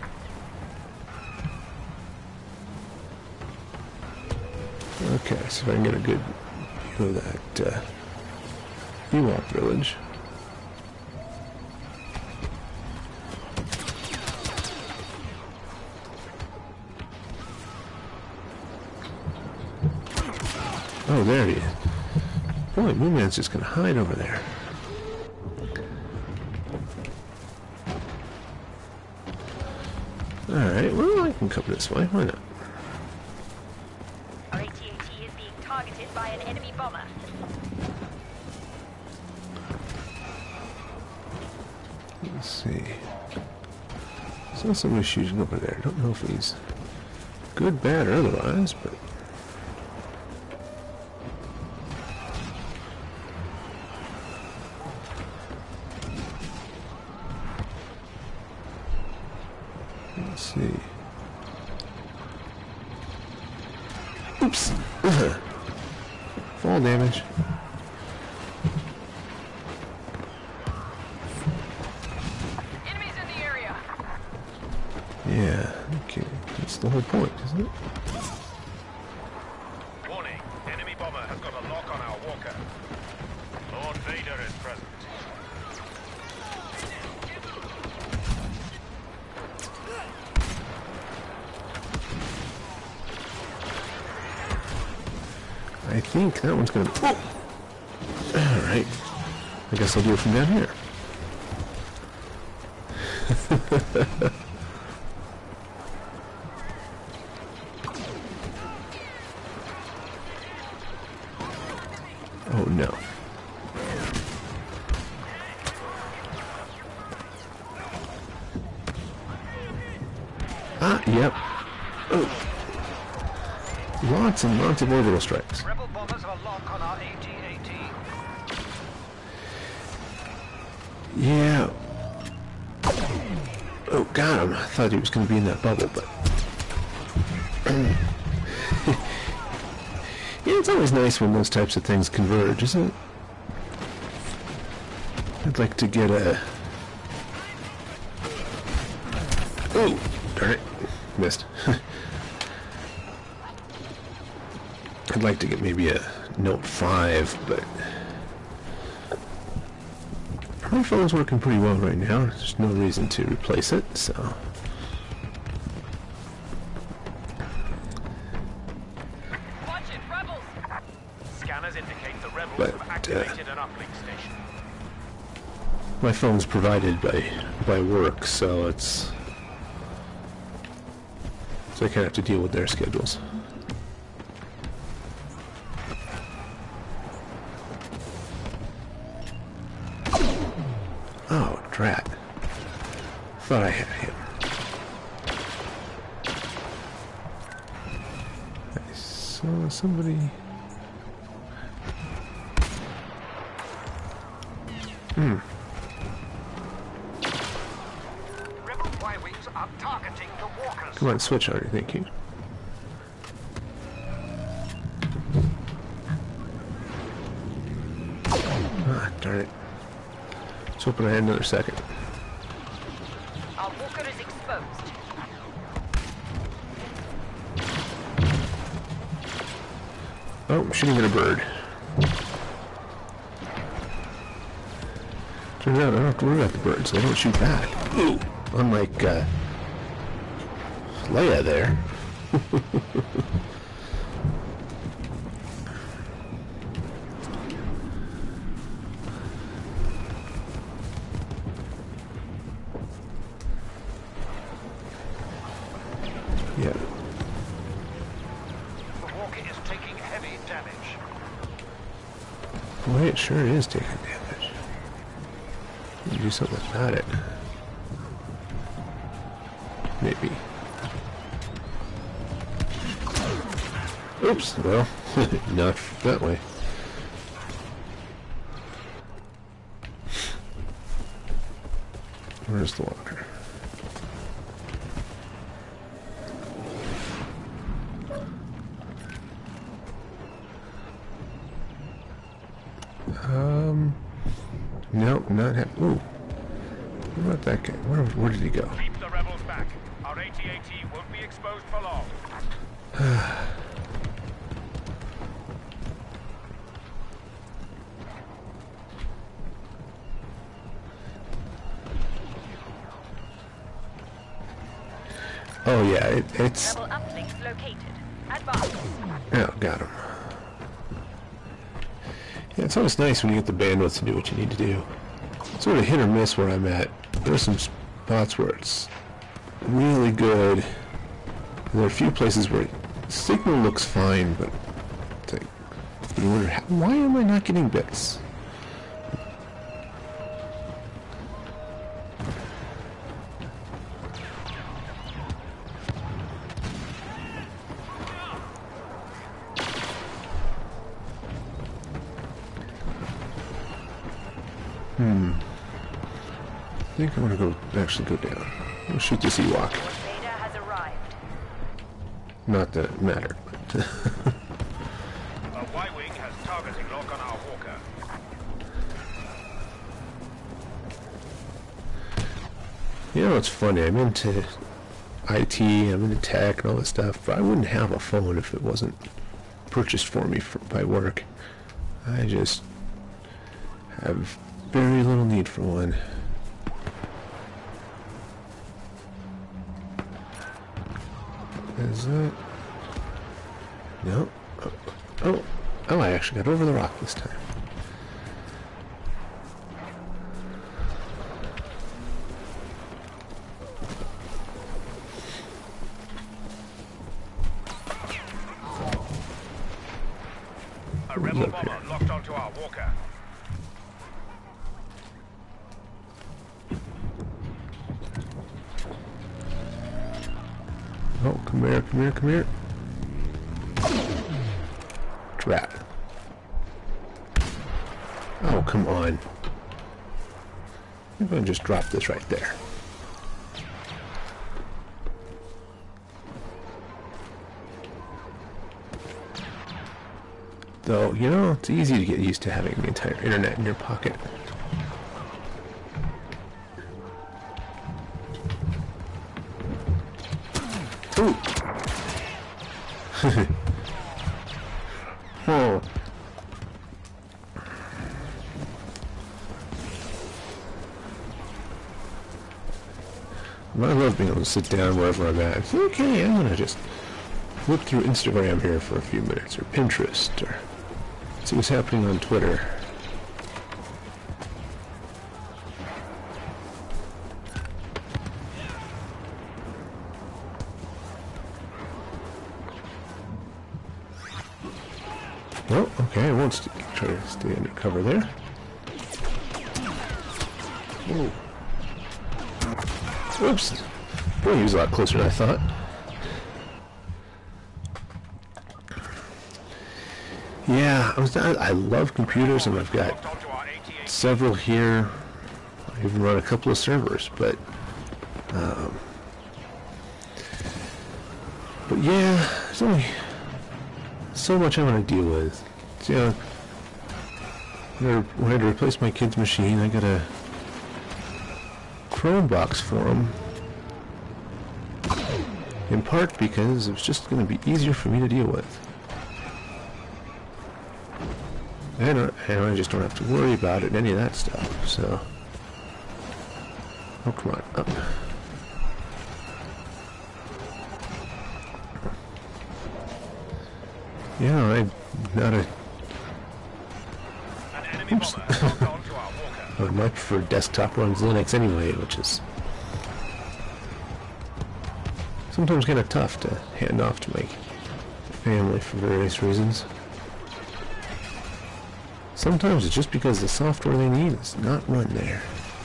Okay, so if I can get a good view of that Ewok village. Oh, there he is. Boy, Moonman's just gonna hide over there. Alright, well, I can come this way. Why not? Our AT-AT is being targeted by an enemy bomber. Let's see. I saw somebody shooting over there. I don't know if he's good, bad, or otherwise, but... Let's see. Oops! Fall damage. Enemies in the area. Yeah, okay. That's the whole point, isn't it? Warning, enemy bomber has got a lock on our walker. Lord Vader is present. I think that one's gonna... Oh! Alright. I guess I'll do it from down here. Oh no. Ah, yep. Oh. Lots and lots of orbital strikes. Rebel bombers have a lock on our AT-AT. Yeah. Oh, got him. I thought he was going to be in that bubble, but... Yeah, it's always nice when those types of things converge, isn't it? I'd like to get a... Oh, darn it. Missed. I'd like to get maybe a Note 5, but... my phone's working pretty well right now. There's no reason to replace it, so... Watch it, rebels! Scanners indicate the rebels But, have activated an uplink station. my phone's provided by work, so it's... so I kind of have to deal with their schedules. Oh, drat. Thought I had him. I saw somebody... Rebel Y-wings are targeting the walkers. Come on, switch on, thank you. Ah, darn it. I was hoping I had another second. Our walker is exposed. Oh, I'm shooting at a bird. Turns out I don't have to worry about the birds, they don't shoot back. Ooh, unlike, Leia there. Yeah. The walker is taking heavy damage. Boy, it sure is taking damage. You do something about it. Maybe. Oops, well, not that way. Where's the walker? Nope, not him. Ooh. What about that guy? Where did he go? Keep the rebels back. Our AT-AT won't be exposed for long. Oh yeah, it's... Rebel uplinks located. Advance. Oh, got him. Yeah, it's always nice when you get the bandwidth to do what you need to do. It's sort of hit or miss where I'm at. There's some spots where it's really good. And there are a few places where the signal looks fine, but it's like, you wonder, why am I not getting bits? I think I want to go actually go down. We'll shoot this Ewok. Data has arrived. Not that it mattered, but Our Y-wing has targeting lock on our walker. you know, it's funny. I'm into IT, I'm into tech and all this stuff, but I wouldn't have a phone if it wasn't purchased for me by work. I just have very little need for one. Is that... No. Oh, I actually got over the rock this time. A rebel bomber locked onto our walker. Oh, come here, come here, come here. Trap. Oh, come on. I'm going to just drop this right there. Though, you know, it's easy to get used to having the entire internet in your pocket. Ooh! Oh. I love being able to sit down wherever I'm at. Okay, I'm gonna just look through Instagram here for a few minutes, or Pinterest, or see what's happening on Twitter. Oh, okay, I won't try to stay undercover there. Whoa. Oops! Boy, he was a lot closer than I thought. Yeah, I love computers, and I've got several here. I even run a couple of servers, but yeah, there's only so much I want to deal with. So, yeah, when I had to replace my kid's machine, I got a Chrome box for him. In part because it was just going to be easier for me to deal with. And I just don't have to worry about it, any of that stuff, so... Oh, come on, up. Yeah, I'm not a... Oops. I would much prefer desktop runs Linux anyway, which is... sometimes kind of tough to hand off to my family for various reasons. Sometimes it's just because the software they need is not run there.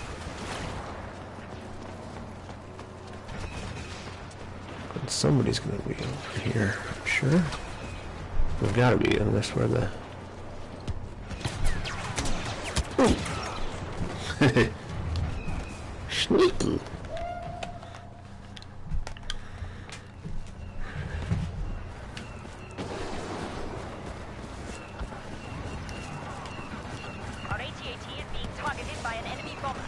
But somebody's going to be over here, I'm sure. There's got to be, unless where the... Oh! Sneaky. Our AT-AT is being targeted by an enemy bomber.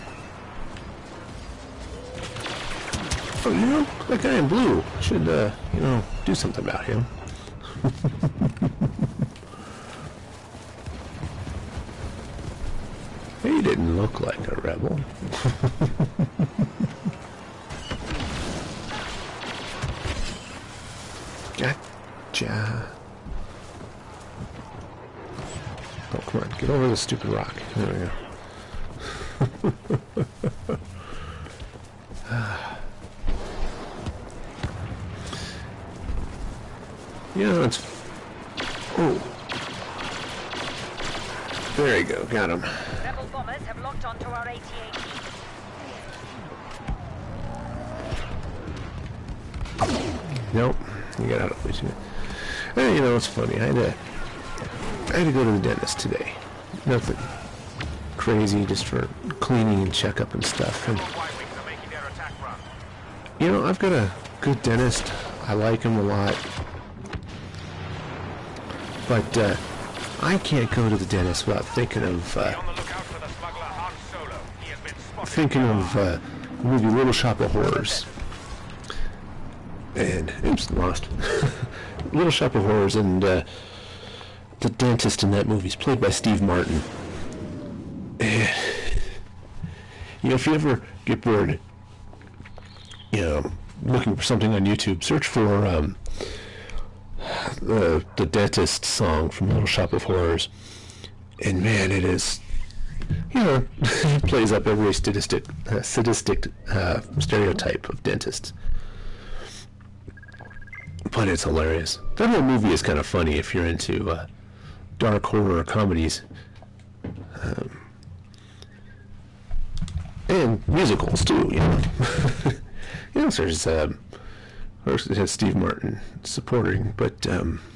Oh, you know, that guy in blue should, you know, do something about him. He didn't look like a rebel. Gotcha. Oh, come on, get over the stupid rock. There we go. Yeah, it's... Oh. There you go, got him. Rebel bombers have locked onto our AT-AT. Nope, you got out of it. Hey, you know, it's funny. I had to go to the dentist today. Nothing crazy, just for cleaning and checkup and stuff. And Y-wings are making their attack run. you know, I've got a good dentist. I like him a lot. But I can't go to the dentist without thinking of Be on the lookout for the smuggler Han Solo. He has been spotted. the movie Little Shop of Horrors. And oops, lost. Little Shop of Horrors, and the dentist in that movie is played by Steve Martin. And, you know, if you ever get bored, you know, looking for something on YouTube, search for the dentist song from Little Shop of Horrors, and man, it is, you know, it plays up every sadistic stereotype of dentists. But it's hilarious. That whole movie is kind of funny if you're into dark horror comedies. And musicals too, you know. You know, there's of course it has Steve Martin supporting, but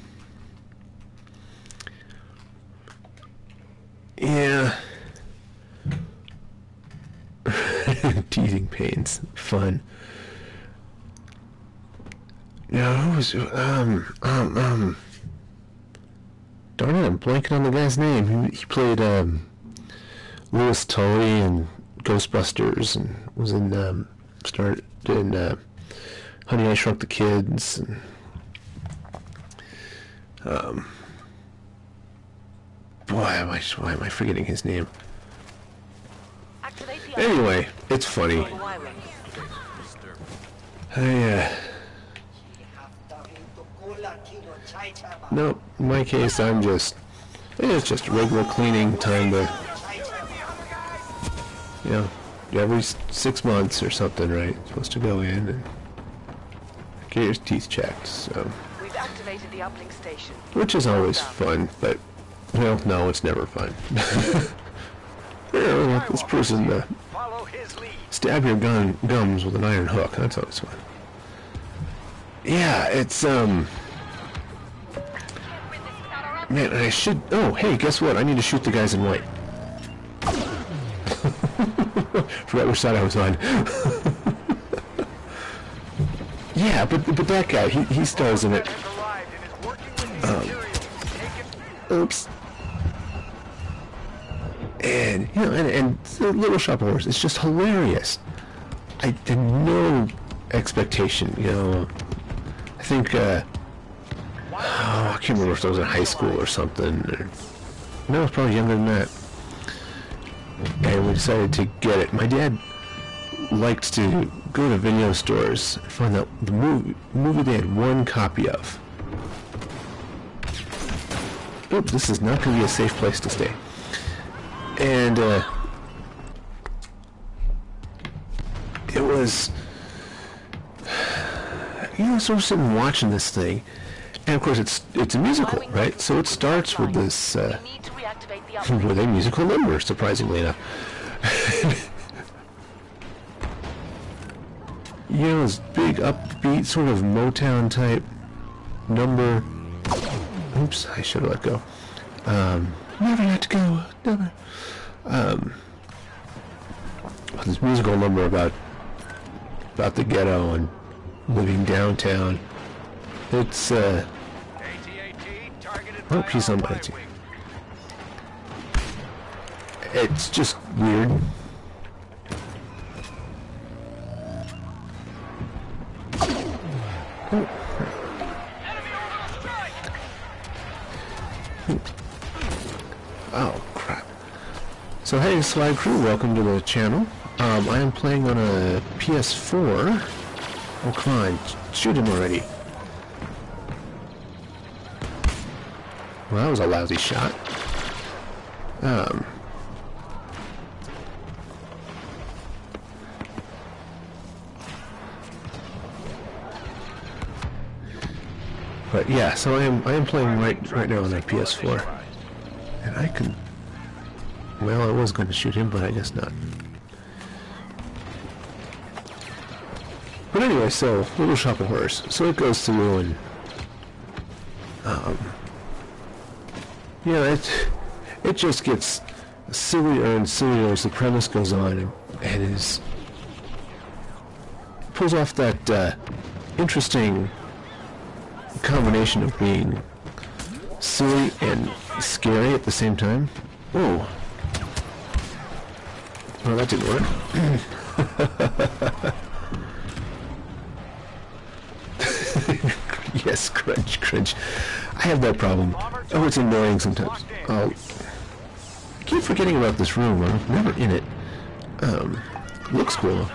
yeah. Teething pains, fun. No, who was darn it, I'm blanking on the guy's name. He played Louis Tully in Ghostbusters, and was in started in Honey, I Shrunk the Kids, and why am I forgetting his name? Activate the Anyway, it's funny. Y-wing. No, in my case, it's just regular cleaning time to, you know, every 6 months or something, right? Supposed to go in and get your teeth checked, so. We've activated the uplink station. Which is always fun, but, well, no, it's never fun. You know, this person Follow his lead. stab your gums with an iron hook. That's always fun. Yeah, it's, man, I should... Oh, hey, guess what? I need to shoot the guys in white. Forgot which side I was on. Yeah, but that guy, he stars in it. Has arrived and is working with the Imperials. Take it. Oops. And, you know, and the Little Shop of Horrors, it's just hilarious. I had no expectation, you know. I think, I can't remember if I was in high school or something. No, I was probably younger than that. And we decided to get it. My dad liked to go to video stores and find out the movie they had one copy of. Oops, this is not going to be a safe place to stay. And it was you know, so we're sitting watching this thing, and of course it's a musical, right? So it starts with this We need to reactivate the uplink. with a musical number, surprisingly enough. You know, this big upbeat sort of Motown type number. Oops, I should have let go. Never let go, never. This musical number about the ghetto and living downtown. It's oh, she's on my team. It's just weird. Oh. Oh, crap. So hey, Slide Crew, welcome to the channel. I am playing on a PS4. Oh, come on, shoot him already. Well, that was a lousy shot. But yeah, so I am playing right now on a PS4, and I can. Well, I was going to shoot him, but I guess not. But anyway, so Little Shop of Horrors. So it goes through and yeah, it just gets sillier and sillier as the premise goes on, and is pulls off that interesting combination of being silly and scary at the same time. Whoa. Well, that didn't work. Yes, crunch, crunch. I have that problem. Oh, it's annoying sometimes. I keep forgetting about this room. I'm never in it. Looks cool.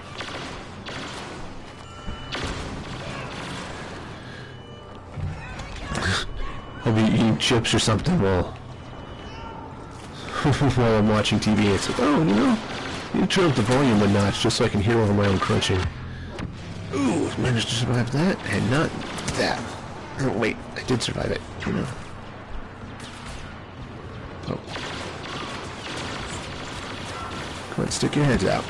I'll be eating chips or something while I'm watching TV. It's like, oh, you know, you turn up the volume a notch just so I can hear all my own crunching. Ooh, managed to survive that, and not that. Oh, wait, I did survive it, you know. Oh. Come on, stick your heads out.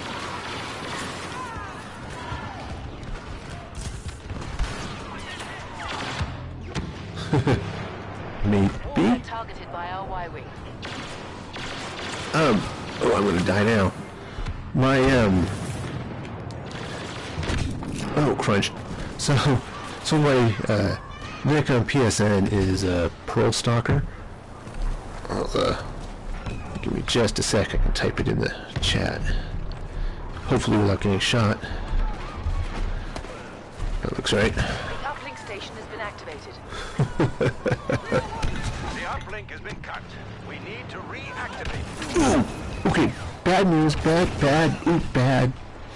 Maybe? Targeted by our Y-wing. Oh, I'm gonna die now. My, oh, crunch. So my, nick on PSN is, Pearl Stalker. I'll, give me just a sec, I can type it in the chat. Hopefully without getting shot. That looks right. The uplink station has been activated. The uplink has been cut. We need to reactivate. Ooh, okay, bad news, bad, ooh, bad.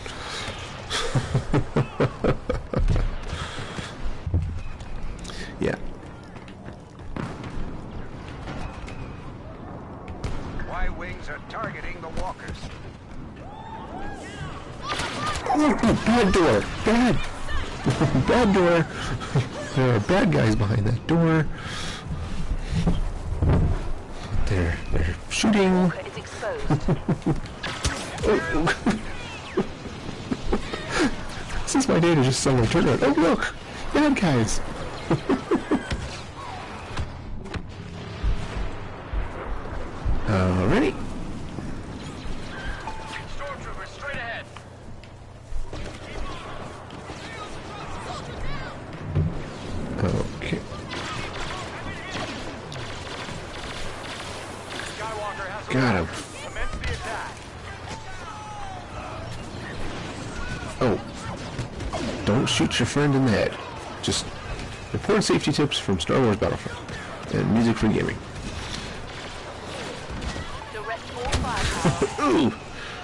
Yeah. Y-wings are targeting the walkers. Oh, bad door, bad. Bad door. There are bad guys behind that door. They're shooting. It's exposed. Oh. Since my data just suddenly turned around. Oh look! Bad guys! Alrighty. Stormtrooper, straight ahead. Okay. Skywalker has Got him. Commence the attack. Oh. Don't shoot your friend in the head. Just important safety tips from Star Wars Battlefront. And music for gaming. Direct all firepower. Ooh!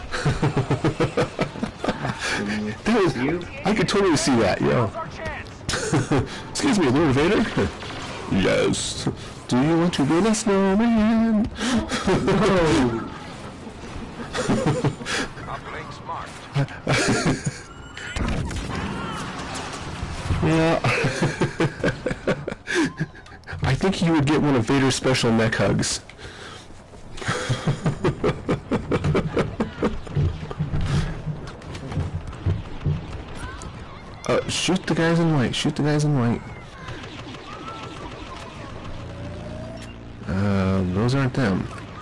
That was you? I could totally see that, yeah. Our chance. Excuse me, Lord Vader? Yes. Do you want to build a snowman? Uplinks marked. Yeah. I think he would get one of Vader's special neck hugs. Shoot the guys in white. Shoot the guys in white. Those aren't them.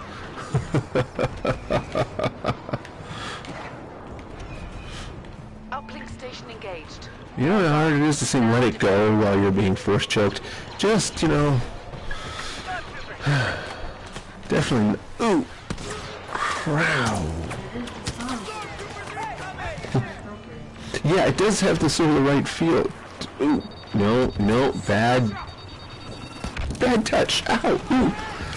Uplink station engaged. You know how hard it is to say let it go while you're being force choked? Just, you know... definitely... Ooh! Crow! Yeah, it does have the sort of right feel. Ooh! No, no, bad... bad touch! Ow! Ooh!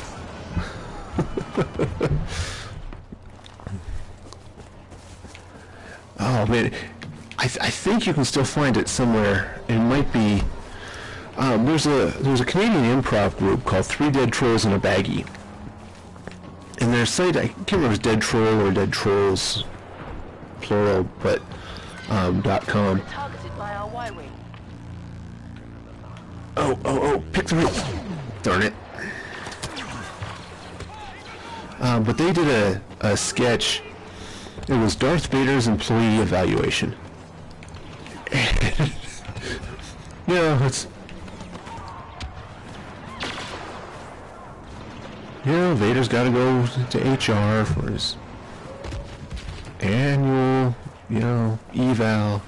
Oh, man. I think you can still find it somewhere. It might be... there's a Canadian improv group called 3 Dead Trolls in a Baggie. And their site, I can't remember if it's Dead Troll or Dead Trolls, plural, but .com. Targeted by our Y-wing. Oh, pick the right... Darn it. But they did a sketch. It was Darth Vader's employee evaluation. Yeah, it's... Yeah, Vader's got to go to HR for his annual, you know, eval.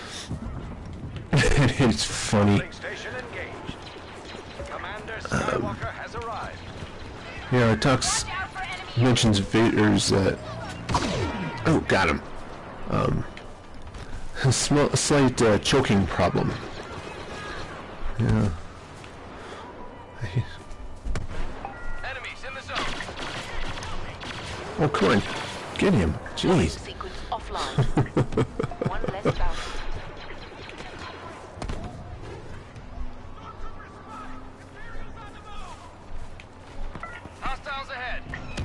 It's funny. Station engaged. Commander Skywalker has arrived. Yeah, it talks, mentions Vader's, oh, got him. A slight choking problem. Yeah. Enemies in the zone. Oh, come on. Get him. Jeez. Sequence offline. One less bounty. Hostiles ahead.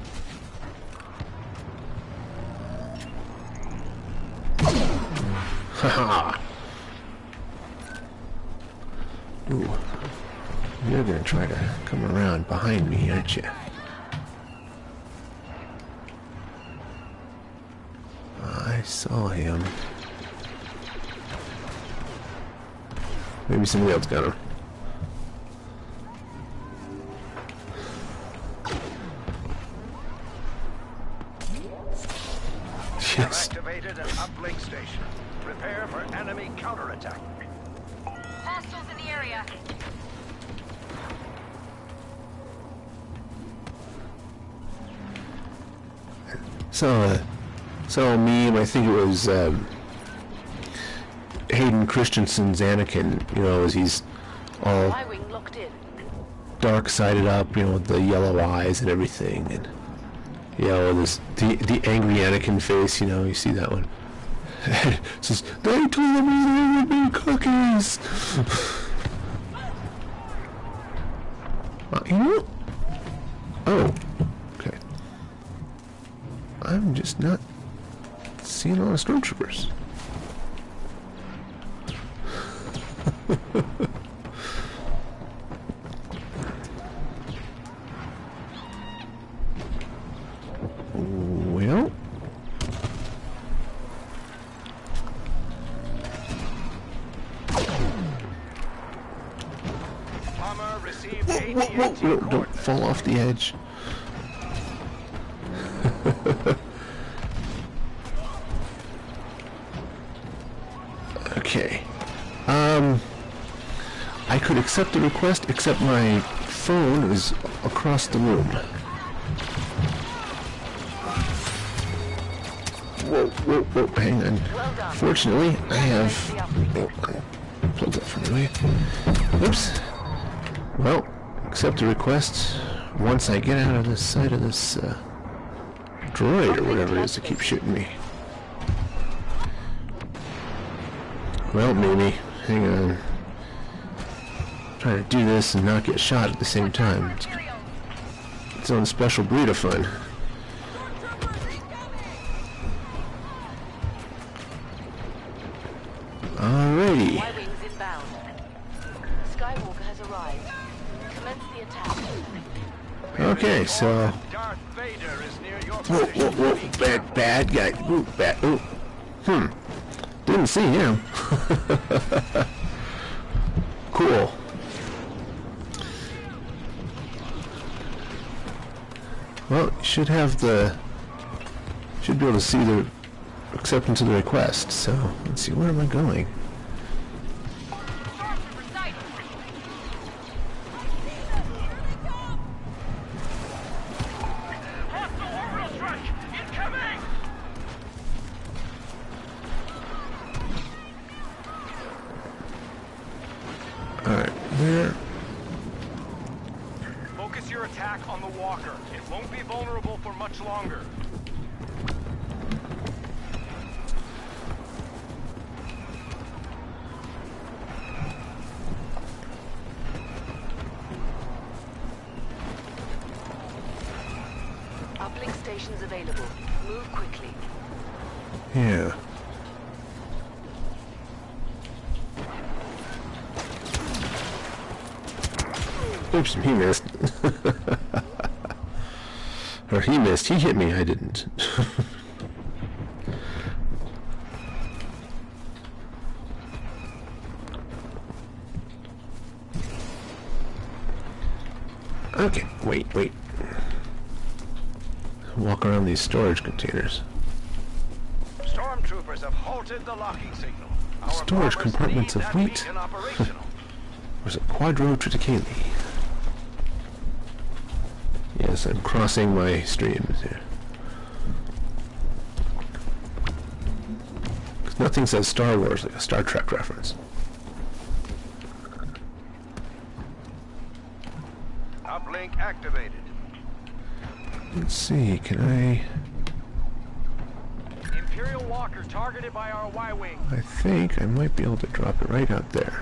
Haha. Ooh. You're gonna try to come around behind me, aren't you? I saw him. Maybe somebody else got him. Yes. Activated an uplink station. Prepare for enemy counterattack. Hostiles in the area. Saw a meme, I think it was Hayden Christensen's Anakin, you know, as he's all Y-wing locked in. dark-sided up, you know, with the yellow eyes and everything, and you know, this the angry Anakin face, you know, you see that one. It says, they told me there would be cookies! You know? Oh. Okay. I'm just not seeing all the stormtroopers. Well... Bomber received Whoa, don't fall off the edge. Okay. I could accept the request, except my phone is across the room. Whoa, hang on. Fortunately, I have... Oh, plug that from the way. Oops. Well, accept the request once I get out of the sight of this droid or whatever it is that keeps shooting me. Well, maybe. Hang on. Trying to do this and not get shot at the same time. It's its own special breed of fun. Alrighty. Y-wings inbound. Skywalker has arrived. Commence the attack. Okay, so... Darth Vader is near your Whoa, position. whoa, Be whoa, careful. bad guy. Ooh, bad, ooh. Didn't see him. Cool. Well, you should have the... Should be able to see the acceptance of the request, so let's see, where am I going? Alright, where? Focus your attack on the walker. It won't be vulnerable for much longer. Uplink stations available. Move quickly. Yeah. Oops, he missed. Or he missed. He hit me, I didn't. Okay, wait. Walk around these storage containers. Stormtroopers have halted the locking signal. Our Storage bombers compartments need of that wheat. beacon operational. Was it Quadro Triticale? Yes, I'm crossing my streams here. 'Cause nothing says Star Wars like a Star Trek reference. Uplink activated. Let's see, can I... Imperial walker targeted by our Y-wing. I think I might be able to drop it right out there.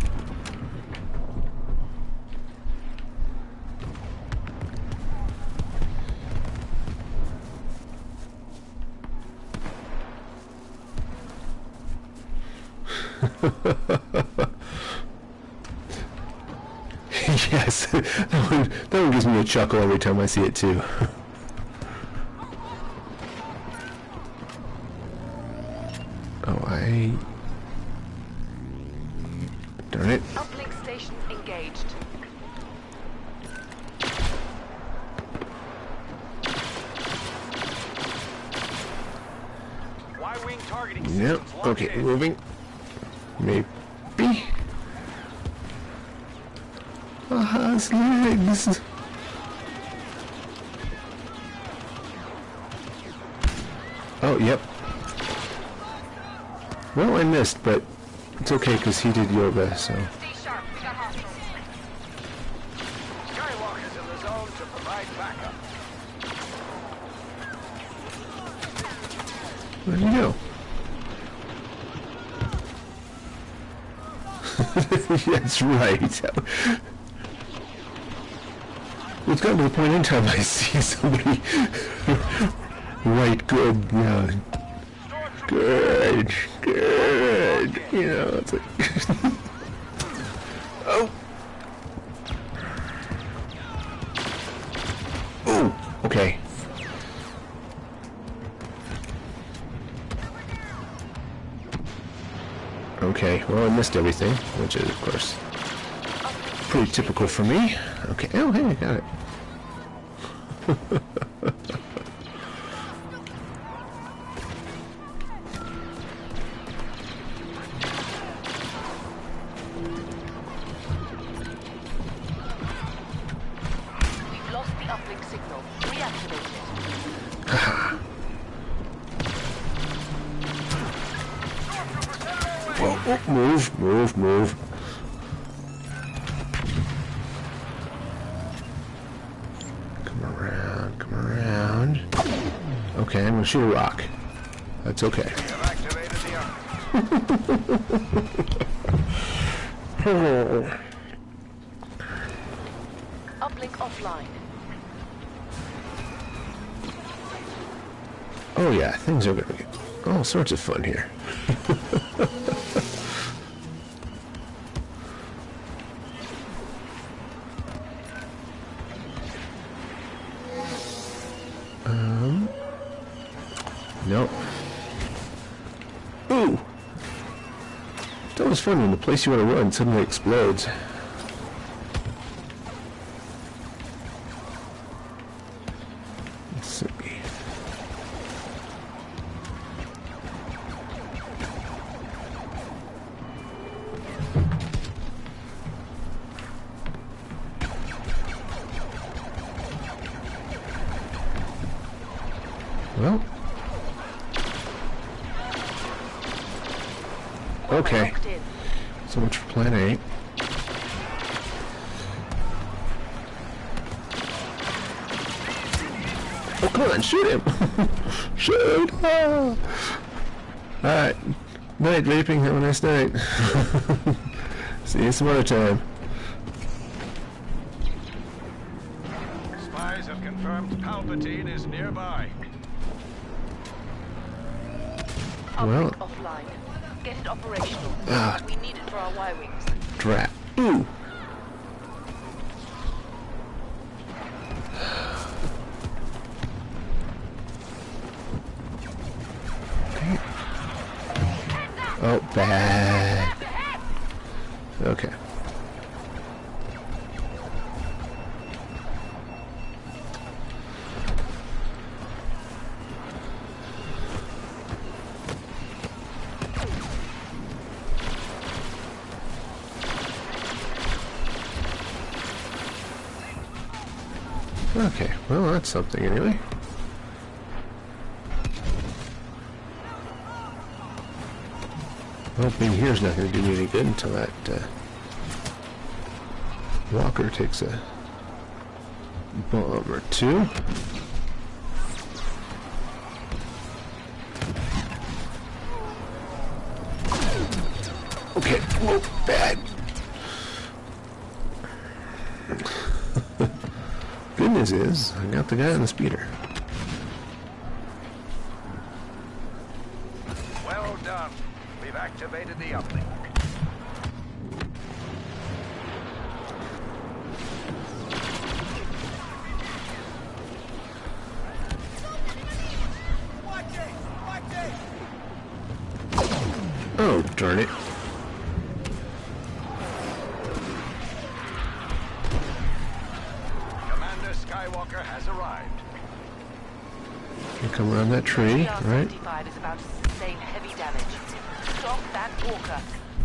Yes, that one gives me a chuckle every time I see it too. Oh, darn it. Uplink stations engaged. Y-wing targeting Yep, systems locked okay, in. moving. Maybe. His legs. Oh, yep. Well, I missed, but it's okay because he did yoga, so. Stay sharp. We got hostiles. Skywalker's in the zone to provide backup. Where'd he go? That's right. It's gotten to the point in time I see somebody right good, yeah. Good. You know, it's like oh. Oh, okay. Okay, well I missed everything, which is of course pretty typical for me. Okay, oh hey, I got it. We've lost the uplink signal. Reactivate it. Whoa, oh, move. Come around. Okay, I'm gonna shoot a rock. That's okay. Have activated the uplink. Uplink offline. Oh yeah, things are gonna get all sorts of fun here. It's always fun when the place you want to run suddenly explodes. Let's see. Well. Okay. So much for plan A. Oh, come on, shoot him! Shoot! Oh. Alright. Night, vaping. Have a nice night. See you some other time. Spies have confirmed Palpatine is nearby. Well. Offline. Get it operational. We need it for our Y-wings. Drat. Ooh! Okay. Oh, bad. Okay. Okay, well that's something anyway. Well, being here is not going to do me any good until that walker takes a bomb or two. Okay, whoa, bad. Good news is, I got the guy on the speeder. Well done. We've activated the uplink. Oh, darn it. Commander Skywalker has arrived. You come around that tree, right? TR-75 is about to sustain heavy damage. Stop that walker.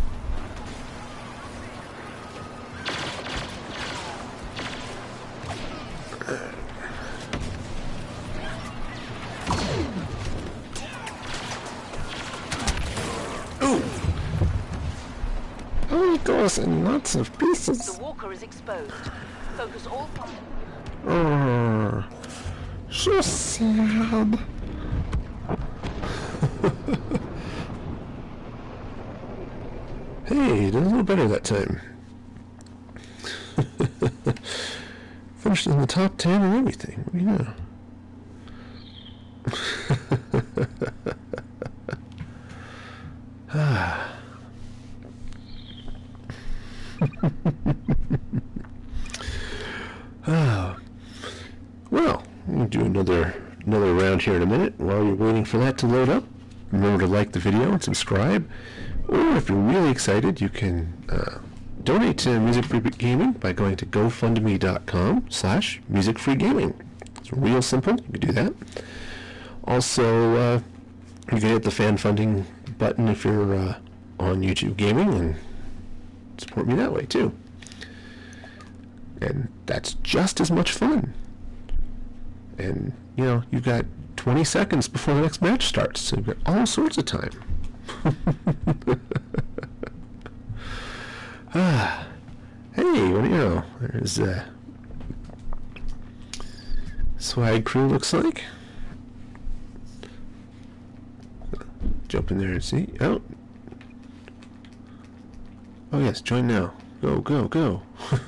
Oh, it goes in lots of pieces. The walker is exposed. Focus all fire. Oh, so sad. Hey, you did a little better that time. Finished in the top 10 and everything. What do you know? Well, we'll do another round here in a minute. While you're waiting for that to load up, remember to like the video and subscribe. Or if you're really excited, you can donate to Music Free Gaming by going to gofundme.com/musicfreegaming. It's real simple. You can do that. Also, you can hit the fan funding button if you're on YouTube Gaming and support me that way too. And that's just as much fun. And, you know, you've got 20 seconds before the next match starts, so you've got all sorts of time. Hey, what do you know? There's Swag Crew looks like. Jump in there and see. Oh. Oh yes, join now. Go, go, go.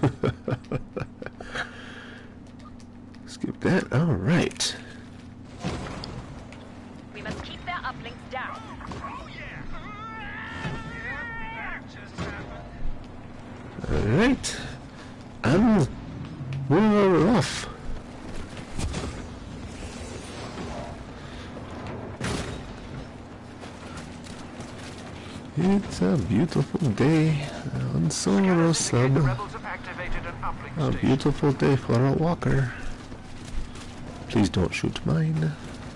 Skip that. All right. We must keep their uplinks down. All right. And we're off. It's It's a beautiful day on Solo Sub. The rebels have activated an uplink A station. beautiful day for a walker. Please don't shoot mine.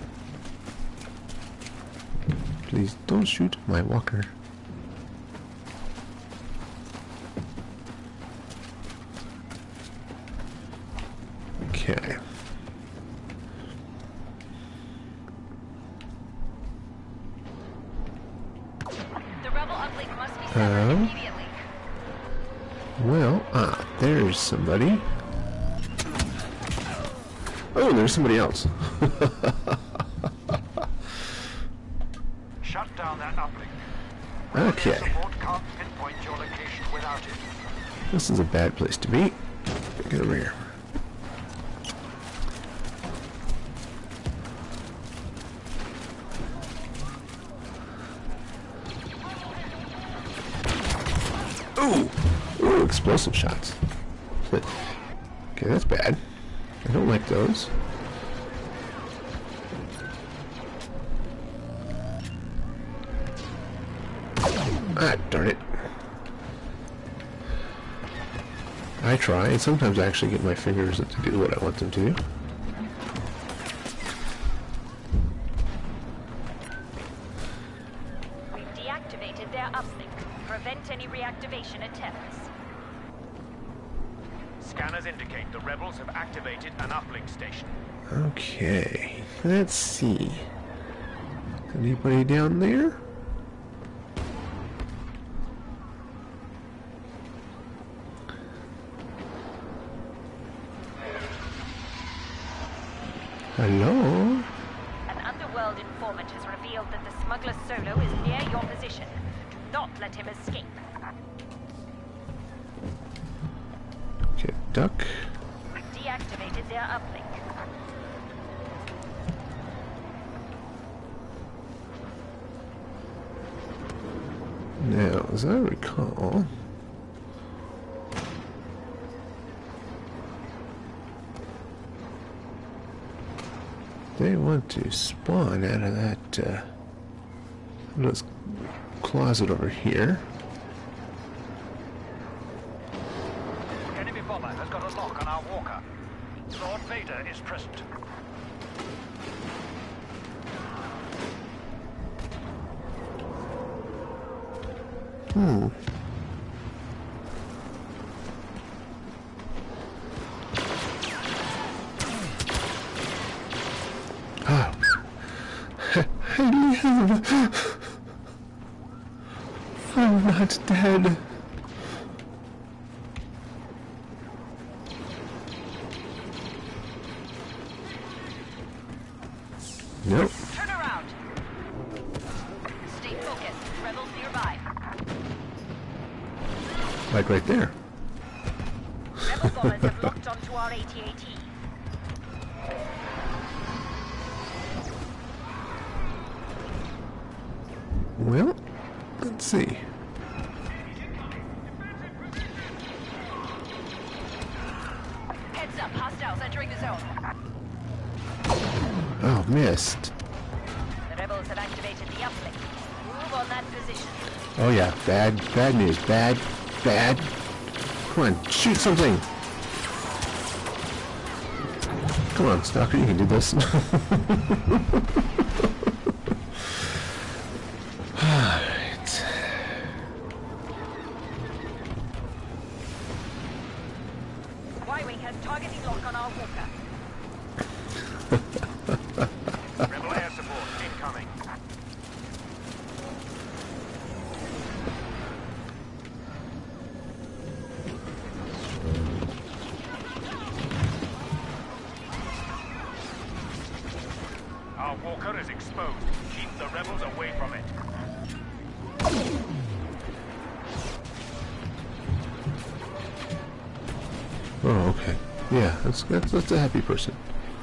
Please don't shoot my walker. Okay. The rebel uplink must be severed immediately. Well, there's somebody. Oh, there's somebody else. Shut down that uplink. Okay. Support can't pinpoint your location without it. This is a bad place to be. Get over here. Ooh! Ooh, explosive shots. Okay, that's bad. I don't like those. Ah, darn it. I try, and sometimes I actually get my fingers to do what I want them to do. We've deactivated their uplink. Prevent any reactivation attempts. Scanners indicate the rebels have activated an uplink station. Okay, let's see. Anybody down there? Hello? An underworld informant has revealed that the smuggler Solo is near your position. Do not let him escape. Okay, duck. We've deactivated their uplink. Now, as I recall, they want to spawn out of that this closet over here. Enemy bomber has got a lock on our walker. Lord Vader is present. Ah. I live. I'm not dead. Nope. Turn around. Stay focused. Rebels nearby. Like right there. Rebel bombers have locked onto our AT-AT. Well, let's see. Heads up, hostiles entering the zone. Oh, missed. The rebels have activated the uplink. Move on that position. Oh yeah, bad news. Bad. Come on, shoot something. Come on, Stalker, you can do this. Alright. Y-Wing has targeting lock on our walker. Rebel air support incoming. Our walker is exposed. Keep the rebels away from it. Oh, okay. Yeah, that's a happy person.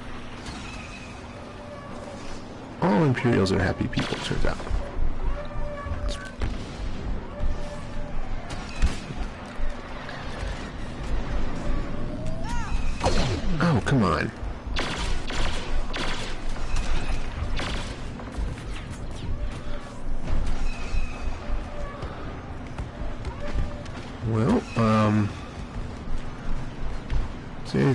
All Imperials are happy people, turns out. Oh, come on. Well, see,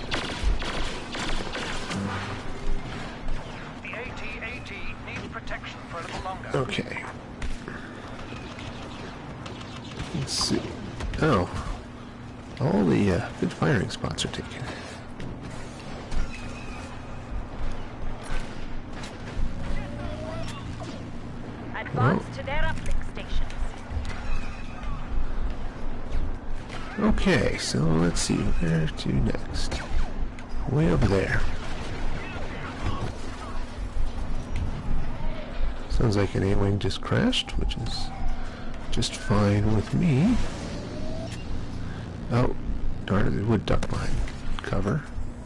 The AT-AT needs protection for a little longer. okay. Let's see. Oh, all the good firing spots are taken. Advance to their uplink stations. Okay, so let's see, where to next? Way over there. Sounds like an A-wing just crashed, which is just fine with me. Oh, darn it, it would duck behind cover.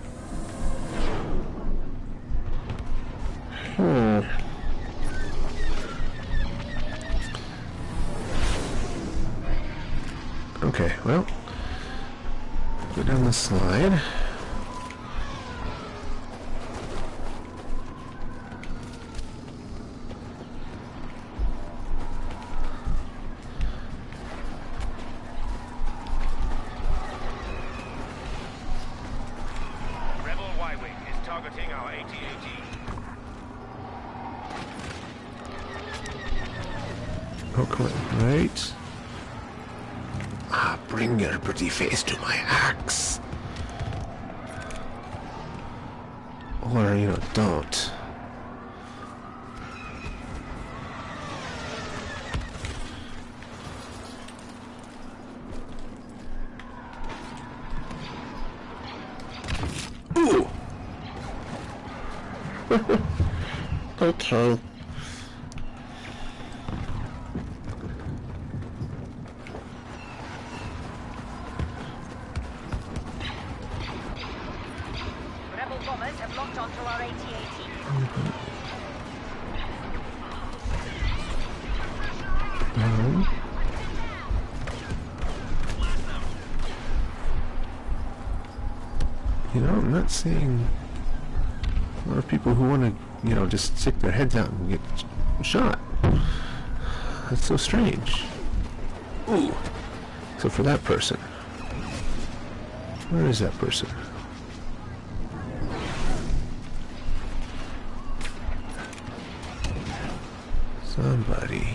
Okay, well, go down the slide. Rebel Y-Wing is targeting our AT-AT. Oh, come on, right. Ah, bring your pretty face to my axe. Or, you know, don't. Ooh! Okay. Rebel bombers have locked onto our AT-AT. You know, I'm not seeing a lot of people who want to, you know, just stick their heads out and get shot. That's so strange. Ooh. So for that person. Where is that person? Somebody.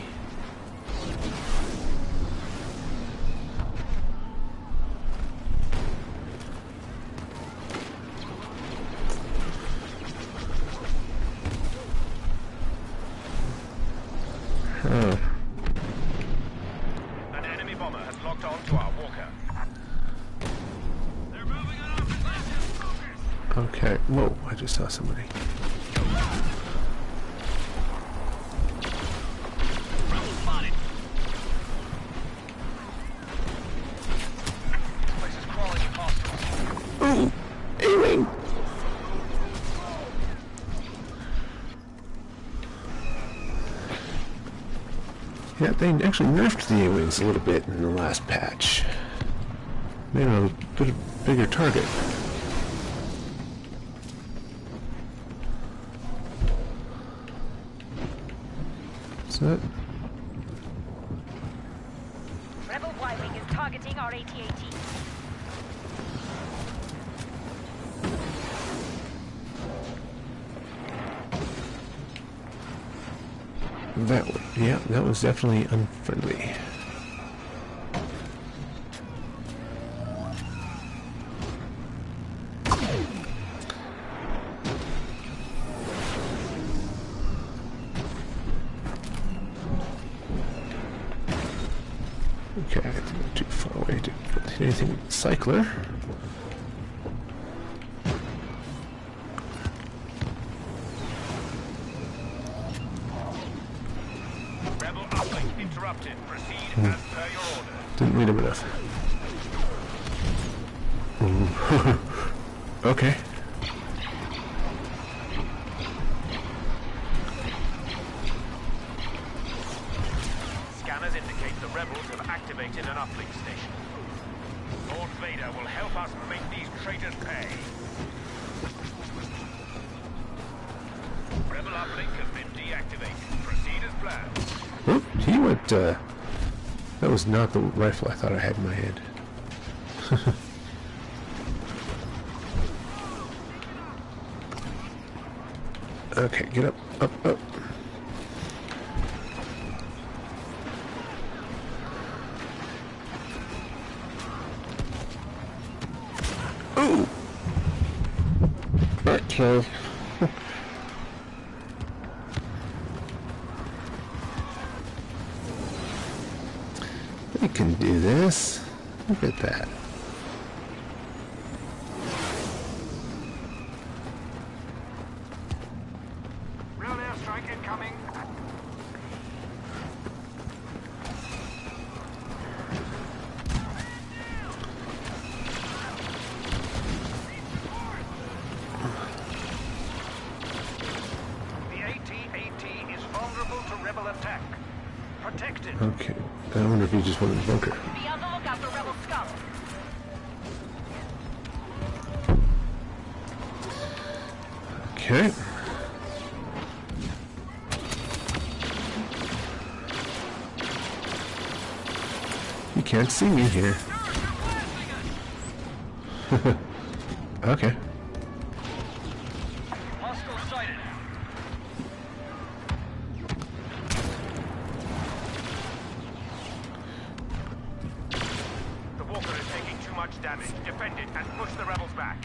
Huh. An enemy bomber has locked on to our walker. They're moving on our position, focus! Okay. Whoa, I just saw somebody. Rebel spotted. Place is crawling with hostiles. Ooh! A-wing! Yeah, they actually nerfed the A-wings a little bit in the last patch. Made them a bit bigger target. Is that? Rebel Y-Wing is targeting our AT-AT. That one. Yeah, that was definitely unfriendly. Okay, I think I'm too far away to hit anything with the cycler. Rebel uplink interrupted. Proceed as per your order. Didn't read him enough. Ooh. Okay. Scanners indicate the rebels have activated an uplink station. Lord Vader will help us make these traitors pay. Rebel uplink has been deactivated. Proceed as planned. Oh, he went That was not the rifle I thought I had in my hand. Okay, get up, up, up. Ooh! Okay. We can do this. Look at that. Real airstrike incoming. The AT-AT is vulnerable to rebel attack. Protect it. Okay. I wonder if he just went in the bunker. Be on the lookout for rebel scum. Okay. You can't see me here. Okay. Hostile sighted. The walker is taking too much damage. Defend it and push the rebels back.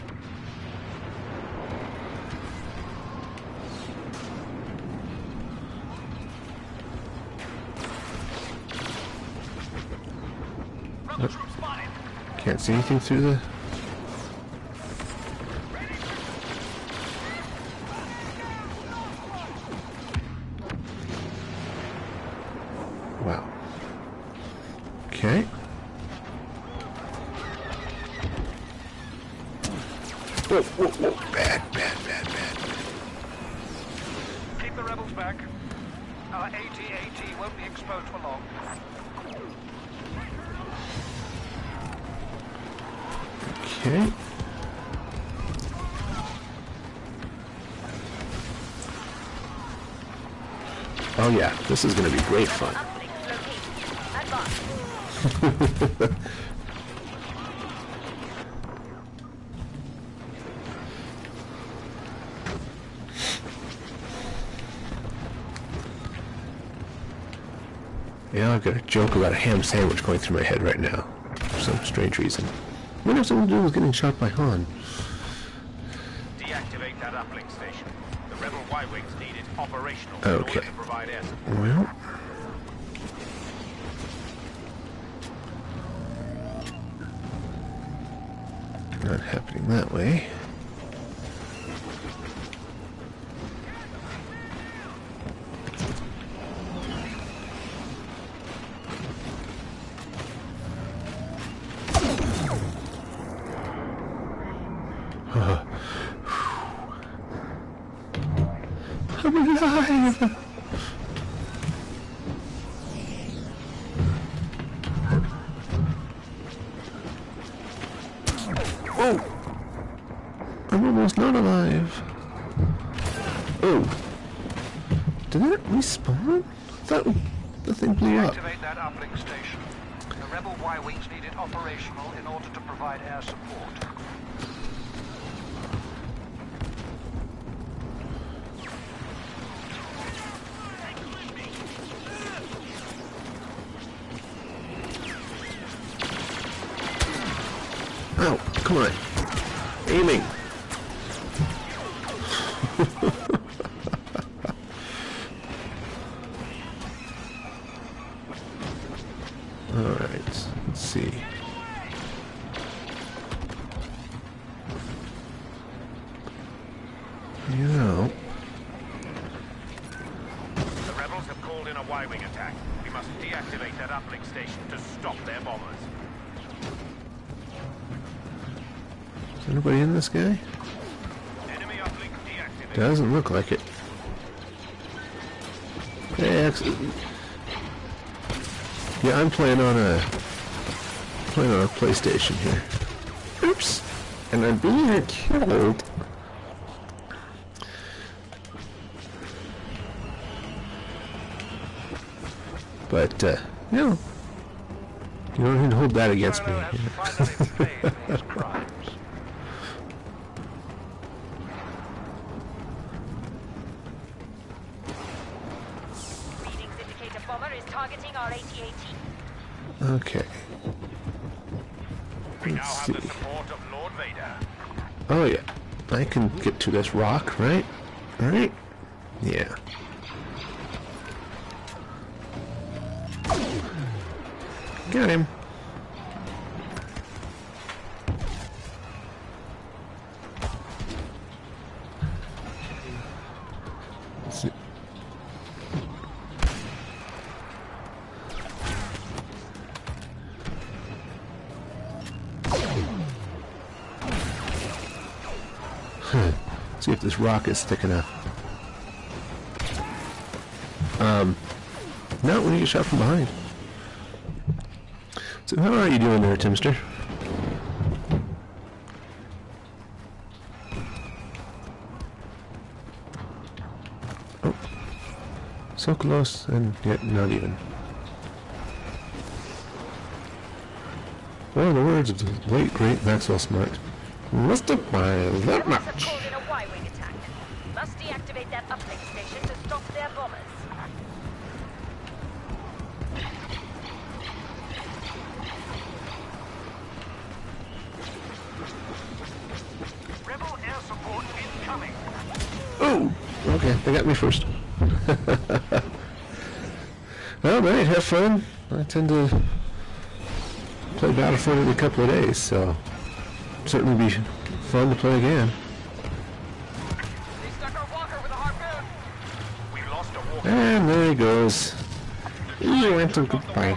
Rebel troops spotted. Can't see anything through the... Wow. Okay. Whoa, whoa, whoa. Bad, bad, bad, bad. Keep the rebels back. Our AT-AT won't be exposed for long. Okay. Oh yeah, this is going to be great fun. Uplink location. Advance. Yeah, I've got a joke about a ham sandwich going through my head right now. For some strange reason. I wonder if something to do with getting shot by Han. Deactivate that uplink station. The rebel Y-wings need it operational in Okay. order to provide air support. Well... Not happening that way. I'm alive! Oh! I'm almost not alive. Oh! Did that respawn? I thought the thing blew up. Deactivate that uplink station. The rebel Y-wings need it operational in order to provide air support. Oh, come on. Aiming. Alright, let's see. You know, The rebels have called in a Y-wing attack. We must deactivate that uplink station to stop their bombers. is anybody in this guy? Enemy uplink deactivated. Doesn't look like it. Hey, yeah, I'm playing on a PlayStation here. Oops, and I'm being killed. But you know, You don't need to hold that against me. Solo has finally paid for his crimes. Readings indicate a bomber is targeting our AT-AT. Okay. We now Let's have see. the support of Lord Vader. Oh yeah, I can get to this rock, right? Right? Yeah. Got him. Let's see. See if this rock is thick enough. No, when you get shot from behind. So how are you doing there, Timster? Oh. So close and yet not even. Well, in the words of the late great Maxwell Smart, must have by that Rebels have much. called in a Y-wing attack. Must deactivate that uplink station to stop their bombers. Rebel air support incoming. Oh, okay, they got me first. All right, have fun. I tend to play Battlefront in a couple of days, so certainly be fun to play again. They stuck our walker with a harpoon. We lost a walker. And there he goes. He went to goodbye.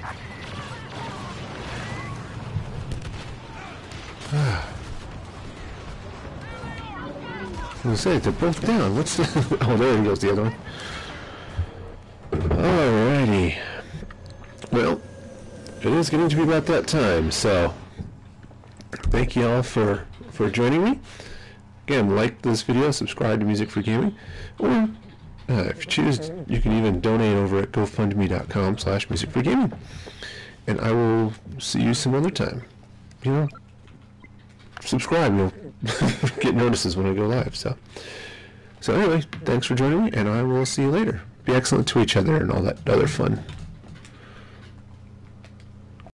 I was saying, they're both down. What's the... Oh, there he goes, the other one. Alrighty. Well, it is getting to be about that time, so thank you all for joining me. Again, like this video, subscribe to Music for Gaming, or if you choose, you can even donate over at gofundme.com/musicforgaming. And I will see you some other time. You know, subscribe, you'll get notices when I go live. So anyway, thanks for joining me, and I will see you later. Be excellent to each other and all that other fun.